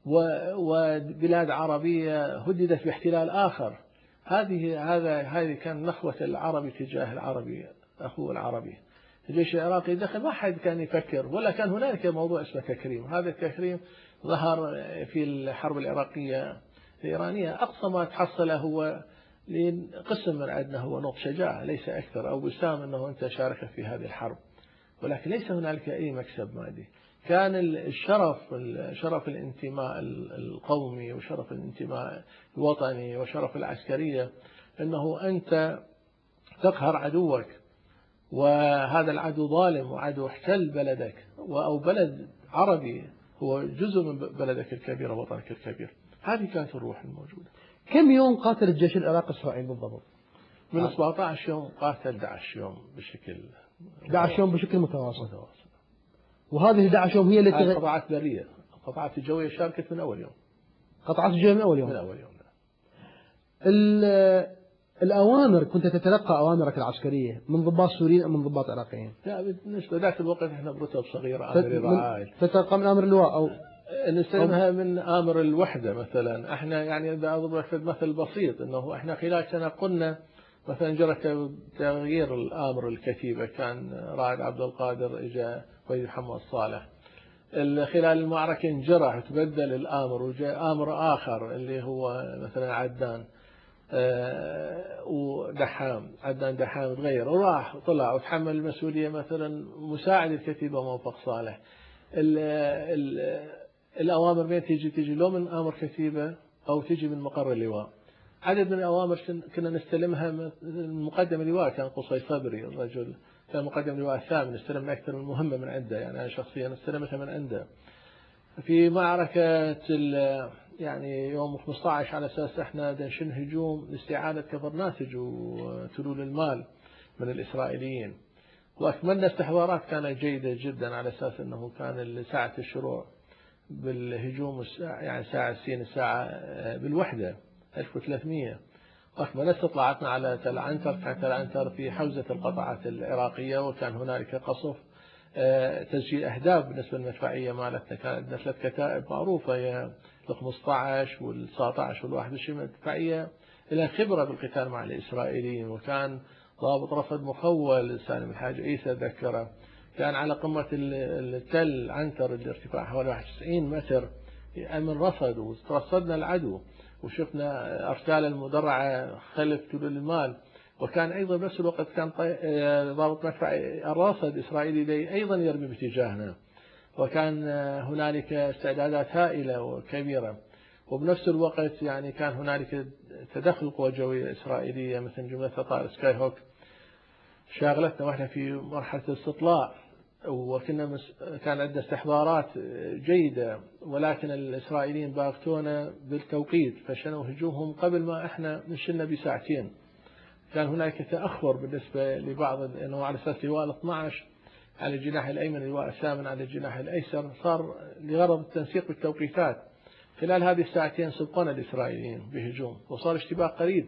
وبلاد عربية هددت باحتلال آخر. هذه هذا هذه كان نخوة العربي تجاه العربي أخوه العربي. الجيش العراقي دخل ما حد كان يفكر، ولا كان هنالك موضوع اسمه تكريم. هذا التكريم ظهر في الحرب العراقية الإيرانية، أقصى ما تحصل هو لقسم من عندنا هو نقط شجاعة ليس أكثر، أو وسام أنه أنت شارك في هذه الحرب، ولكن ليس هنالك أي مكسب مادي. كان الشرف شرف الانتماء القومي وشرف الانتماء الوطني وشرف العسكرية أنه أنت تقهر عدوك، وهذا العدو ظالم وعدو احتل بلدك أو بلد عربي هو جزء من بلدك الكبير ووطنك الكبير. هذه كانت الروح الموجودة. كم يوم قاتل الجيش العراقي إسرائيل بالضبط؟ من سبعة عشر يوم قاتل أحد عشر يوم بشكل أحد عشر يوم بشكل متواصل. متواصل. وهذه أحد عشر يوم هي التي قطعات برية، قطعات الجوية شاركت من أول يوم. قطعات الجوية من أول يوم. من أول يوم. الأوامر كنت تتلقى أوامرك العسكرية من ضباط سوريين أم من ضباط عراقيين؟ لا، بالنسبة ذاك الوقت احنا برتب صغيرة آمري رعايل. تتلقى من آمر اللواء أو نستلمها من آمر الوحدة مثلا. احنا يعني إذا أضرب مثل بسيط أنه احنا خلال سنة قلنا مثلا جرى تغيير الآمر الكتيبة، كان رائد عبد القادر إجا وليد محمد صالح. خلال المعركة انجرح تبدل الآمر وجاء آمر آخر اللي هو مثلا عدان. ودحام عدنان دحام تغير وراح وطلع وتحمل المسؤولية مثلا مساعد الكتيبة موفق صالح. ال ال الأوامر من تيجي تيجي لو من آمر كتيبة أو تيجي من مقر اللواء. عدد من الأوامر كنا نستلمها من مقدم اللواء، كان قصي صبري الرجل كان مقدم اللواء الثامن، استلمنا أكثر من مهمة من عنده، يعني أنا شخصيا استلمتها من عنده. في معركة يعني يوم خمسة عشر على أساس احنا دنشن هجوم لاستعادة كفرناسج وتلول المال من الإسرائيليين، وأكملنا استحضارات كانت جيدة جدا على أساس أنه كان ساعة الشروع بالهجوم يعني ساعة سين الساعة بالوحدة ألف وثلاثمئة، وأكملنا استطلاعاتنا على تل عنتر. كان تل عنتر في حوزة القطاعات العراقية، وكان هنالك قصف تسجيل أهداف بالنسبة للمدفعية مالتنا. كانت نزلت كتائب معروفة هي ال خمسة عشر وال تسعة عشر وال واحد وعشرين مدفعية إلى خبرة بالقتال مع الإسرائيليين، وكان ضابط رفض مخول سالم الحاج عيسى ذكره كان على قمة التل عنتر اللي ارتفاع حوالي واحد وتسعين متر أمن رصد، وترصدنا العدو وشفنا أرسال المدرعة خلف تلول المال. وكان أيضا بنفس الوقت كان ضابط مدفع الراصد إسرائيلي لي أيضا يرمي باتجاهنا، وكان هنالك استعدادات هائلة وكبيرة. وبنفس الوقت يعني كان هنالك تدخل قوى جوية إسرائيلية مثل جملة طائرة سكاي هوك شاغلتنا واحنا في مرحلة الاستطلاع، وكنا مس... كان عندنا استحضارات جيدة، ولكن الإسرائيليين باغتونا بالتوقيت فشنوا هجومهم قبل ما احنا نشلنا بساعتين. كان هناك تأخر بالنسبة لبعض انه على اساس لواء الاثنى عشر على الجناح الايمن، لواء الثامن على الجناح الايسر، صار لغرض التنسيق بالتوقيتات. خلال هذه الساعتين سبقنا الاسرائيليين بهجوم، وصار اشتباك قريب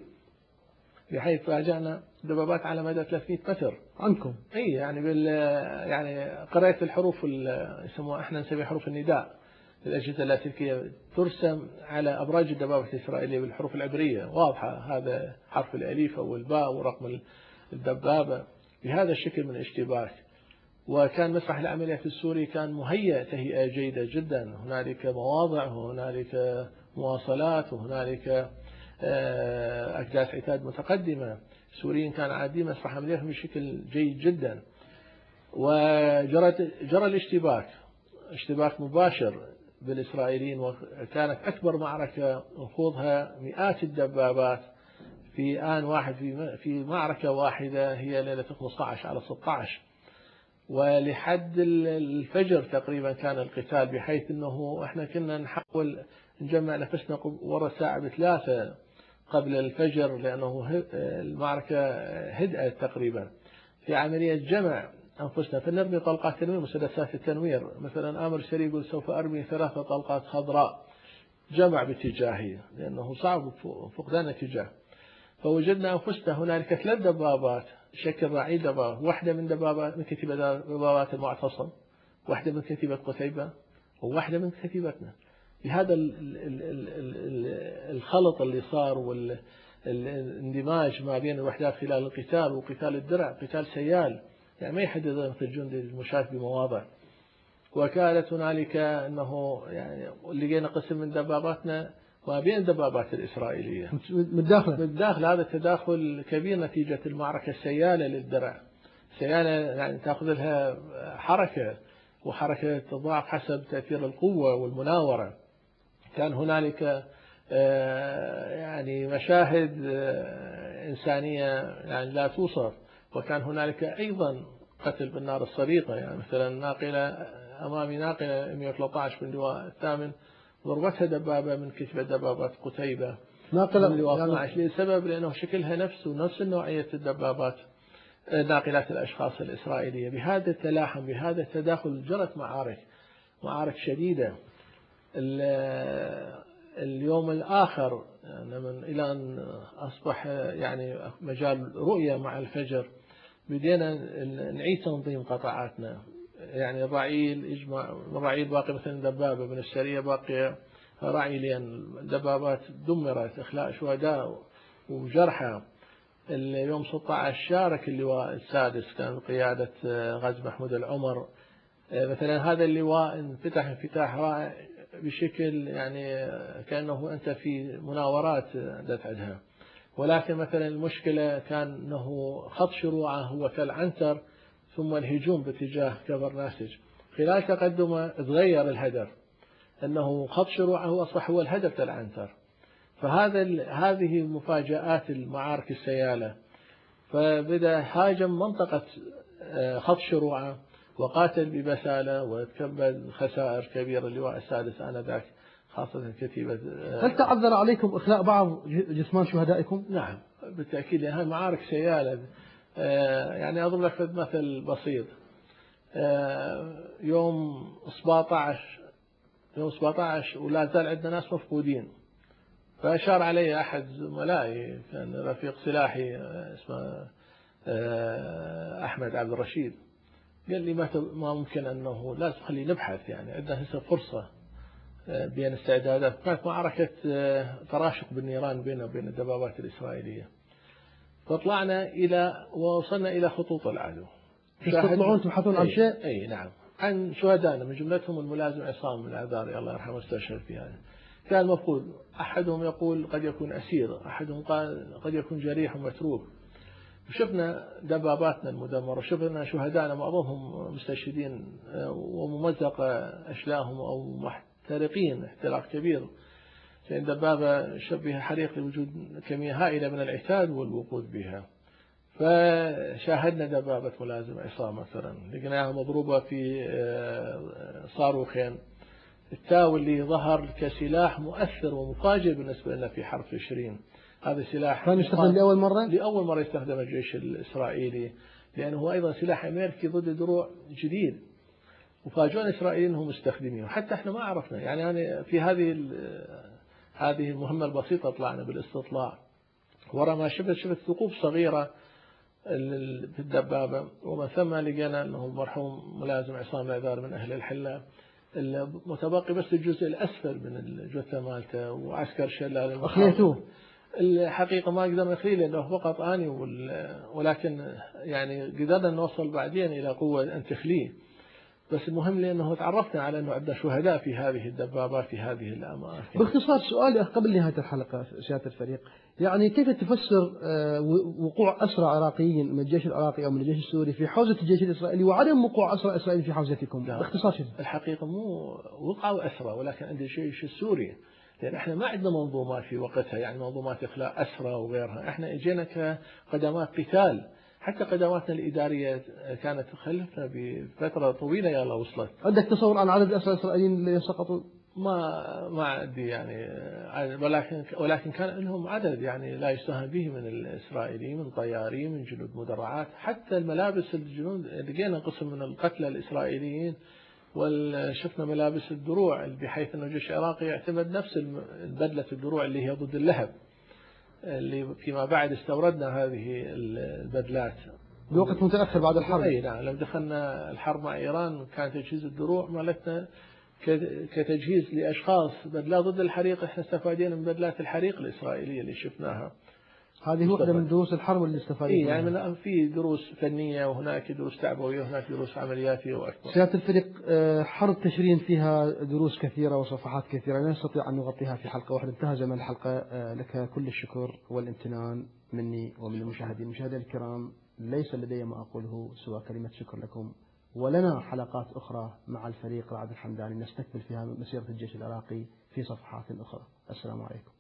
بحيث فاجأنا دبابات على مدى ثلاثمئة متر عنكم. اي يعني بال يعني قرايه الحروف يسموها احنا نسميها حروف النداء الأجهزة اللاسلكية ترسم على أبراج الدبابة الإسرائيلية بالحروف العبرية واضحة، هذا حرف الأليف أو الباء ورقم الدبابة بهذا الشكل من الاشتباك. وكان مسرح العمليات السوري كان مهيئ تهيئة جيدة جدا، هنالك مواضع وهنالك مواصلات وهنالك أكداس عتاد متقدمة. السوريين كانوا عادين مسرح عملياتهم بشكل جيد جدا، وجرت جرى الاشتباك اشتباك مباشر بالإسرائيليين، وكانت أكبر معركة نخوضها مئات الدبابات في آن واحد في في معركة واحدة هي ليلة خمسة عشر على ستة عشر، ولحد الفجر تقريبا كان القتال، بحيث أنه احنا كنا نحاول نجمع نفسنا ورا ساعة بثلاثة قبل الفجر، لأنه المعركة هدأت تقريبا في عملية جمع أنفسنا، فنرمي طلقات تنوير مسدسات التنوير. مثلا آمر شري يقول سوف أرمي ثلاثة طلقات خضراء، جمع باتجاهي لأنه صعب فقدان اتجاه. فوجدنا أنفسنا هنالك ثلاث دبابات شكل رعيل دبابة، واحدة من دبابات من كتيبة دبابات المعتصم، واحدة من كتيبة قتيبة، وواحدة من كتيبتنا. بهذا الخلط اللي صار والاندماج ما بين الوحدات خلال القتال وقتال الدرع، قتال سيال يعني ما يحدد مثل الجندي المشارك بمواضع. وكانت هنالك انه يعني لقينا قسم من دباباتنا ما بين الدبابات الاسرائيليه متداخله متداخل. هذا تداخل كبير نتيجه المعركه السياله للدرع. سياله يعني تاخذ لها حركه، وحركه تضاعف حسب تاثير القوه والمناوره. كان هنالك يعني مشاهد انسانيه يعني لا توصف، وكان هنالك أيضا قتل بالنار الصديقة. يعني مثلا ناقلة أمامي ناقلة مئة وثلاثة عشر من اللواء الثامن ضربتها دبابة من كتيبة دبابات قتيبة ناقلة من اللواء يعني اثني عشر، لسبب لأنه شكلها نفسه نفس نوعية الدبابات ناقلات الأشخاص الإسرائيلية. بهذا التلاحم بهذا التداخل جرت معارك معارك شديدة. اليوم الآخر يعني من إلى أن أصبح يعني مجال رؤية مع الفجر بدينا نعيد تنظيم قطاعاتنا. يعني الرعيل يجمع الرعيل باقي مثلا دبابة من السرية باقية رعيلين، دبابات دمرت إخلاء شهداء وجرحى. اليوم ستة عشر شارك اللواء السادس كان بقيادة غازي محمود العمر. مثلا هذا اللواء انفتح انفتاح رائع بشكل يعني كأنه أنت في مناورات دفعتها. ولكن مثلا المشكلة كان أنه خط شروعه هو تل عنتر ثم الهجوم باتجاه كفر ناسج. خلال تقدمه تغير الهدف، أنه خط شروعه أصبح هو الهدف تل عنتر. فهذا هذه مفاجآت المعارك السيالة. فبدأ هاجم منطقة خط شروعه وقاتل ببسالة وتكبد خسائر كبيرة. اللواء السادس آنذاك خاصة كتيبة. هل تعذر عليكم إخلاء بعض جثمان شهدائكم؟ نعم بالتأكيد، لأنها معارك سيالة. يعني أضرب لك مثل بسيط. يوم سبعة عشر يوم سبعة عشر ولا زال عندنا ناس مفقودين. فأشار علي أحد زملائي كان رفيق سلاحي اسمه أحمد عبد الرشيد، قال لي ما ما ممكن أنه لازم خلي نبحث، يعني عندنا هسه فرصة بين استعدادات. كانت معركة تراشق بالنيران بيننا وبين الدبابات الإسرائيلية. فطلعنا إلى ووصلنا إلى خطوط العدو. تطلعون تبحثون عن شيء؟ أي نعم، عن شهدائنا من جملتهم الملازم عصام العذاري الله يرحمه استشهد في هذا. كان مفقود، أحدهم يقول قد يكون أسير، أحدهم قال قد يكون جريح ومتروك. وشفنا دباباتنا المدمرة، وشفنا شهدائنا معظمهم مستشهدين وممزق أشلاهم أو محترقين احتراق كبير، لأن دبابة شبه حريق لوجود كمية هائلة من العتاد والوقود بها. فشاهدنا دبابة ملازم عصام مثلا لقيناها مضروبة في صاروخين. التاو اللي ظهر كسلاح مؤثر ومفاجئ بالنسبة لنا في حرب عشرين. هذا سلاح كان يستخدم لأول مرة؟ لأول مرة يستخدم الجيش الإسرائيلي، لأنه هو أيضا سلاح أمريكي ضد دروع جديد. وفاجئنا الإسرائيليين هم مستخدمينه، حتى احنا ما عرفنا. يعني أنا في هذه هذه المهمة البسيطة طلعنا بالاستطلاع ورا ما شفت شفت ثقوب صغيرة في الدبابة، ومن ثم لقينا أنه المرحوم ملازم عصام العذاري من أهل الحلة، المتبقي بس الجزء الأسفل من الجثة مالته وعسكر شلال. أخليتوه؟ الحقيقة ما قدرنا نخليه لأنه فقط آني، ولكن يعني قدرنا نوصل بعدين إلى قوة أن تخليه. بس المهم لأنه تعرفنا على أنه عندنا شهداء في هذه الدبابات في هذه الأماكن. باختصار سؤالي قبل نهاية الحلقة سيادة الفريق، يعني كيف تفسر وقوع أسرى عراقيين من الجيش العراقي أو من الجيش السوري في حوزة الجيش الإسرائيلي وعدم وقوع أسرى إسرائيلي في حوزتكم؟ باختصار شديد. الحقيقة مو وقعوا أسرى، ولكن عند الجيش السوري، لأن احنا ما عندنا منظومات في وقتها، يعني منظومات إخلاء أسرى وغيرها. احنا اجينا كقدمات قتال، حتى قدماتنا الإدارية كانت تخلفنا بفترة طويلة يلا وصلت. عندك تصور عن عدد الأسرى الإسرائيليين اللي سقطوا؟ ما ما عندي يعني، ولكن ولكن كان لهم عدد يعني لا يستهان به من الإسرائيليين، من طيارين، من جنود مدرعات، حتى الملابس الجنود. لقينا قسم من القتلى الإسرائيليين وشفنا ملابس الدروع، بحيث أن الجيش العراقي يعتمد نفس البدلة الدروع اللي هي ضد اللهب، اللي فيما بعد استوردنا هذه البدلات بوقت متأخر بعد الحرب. أي نعم، لما دخلنا الحرب مع إيران كان تجهيز الدروع مالتنا كتجهيز لأشخاص بدلات ضد الحريق. احنا استفادين من بدلات الحريق الإسرائيلية اللي شفناها. هذه واحدة من دروس الحرب اللي استفادين إيه يعني من في دروس فنية وهناك دروس تعبوية وهناك دروس عملياتية وأكبر. سيادة الفريق، حرب تشرين فيها دروس كثيرة وصفحات كثيرة لا نستطيع أن نغطيها في حلقة واحدة. انتهى زمن الحلقة. لك كل الشكر والامتنان مني ومن المشاهدين. المشاهدين الكرام، ليس لدي ما أقوله سوى كلمة شكر لكم، ولنا حلقات أخرى مع الفريق رعد الحمداني نستكمل فيها مسيرة الجيش العراقي في صفحات أخرى. السلام عليكم.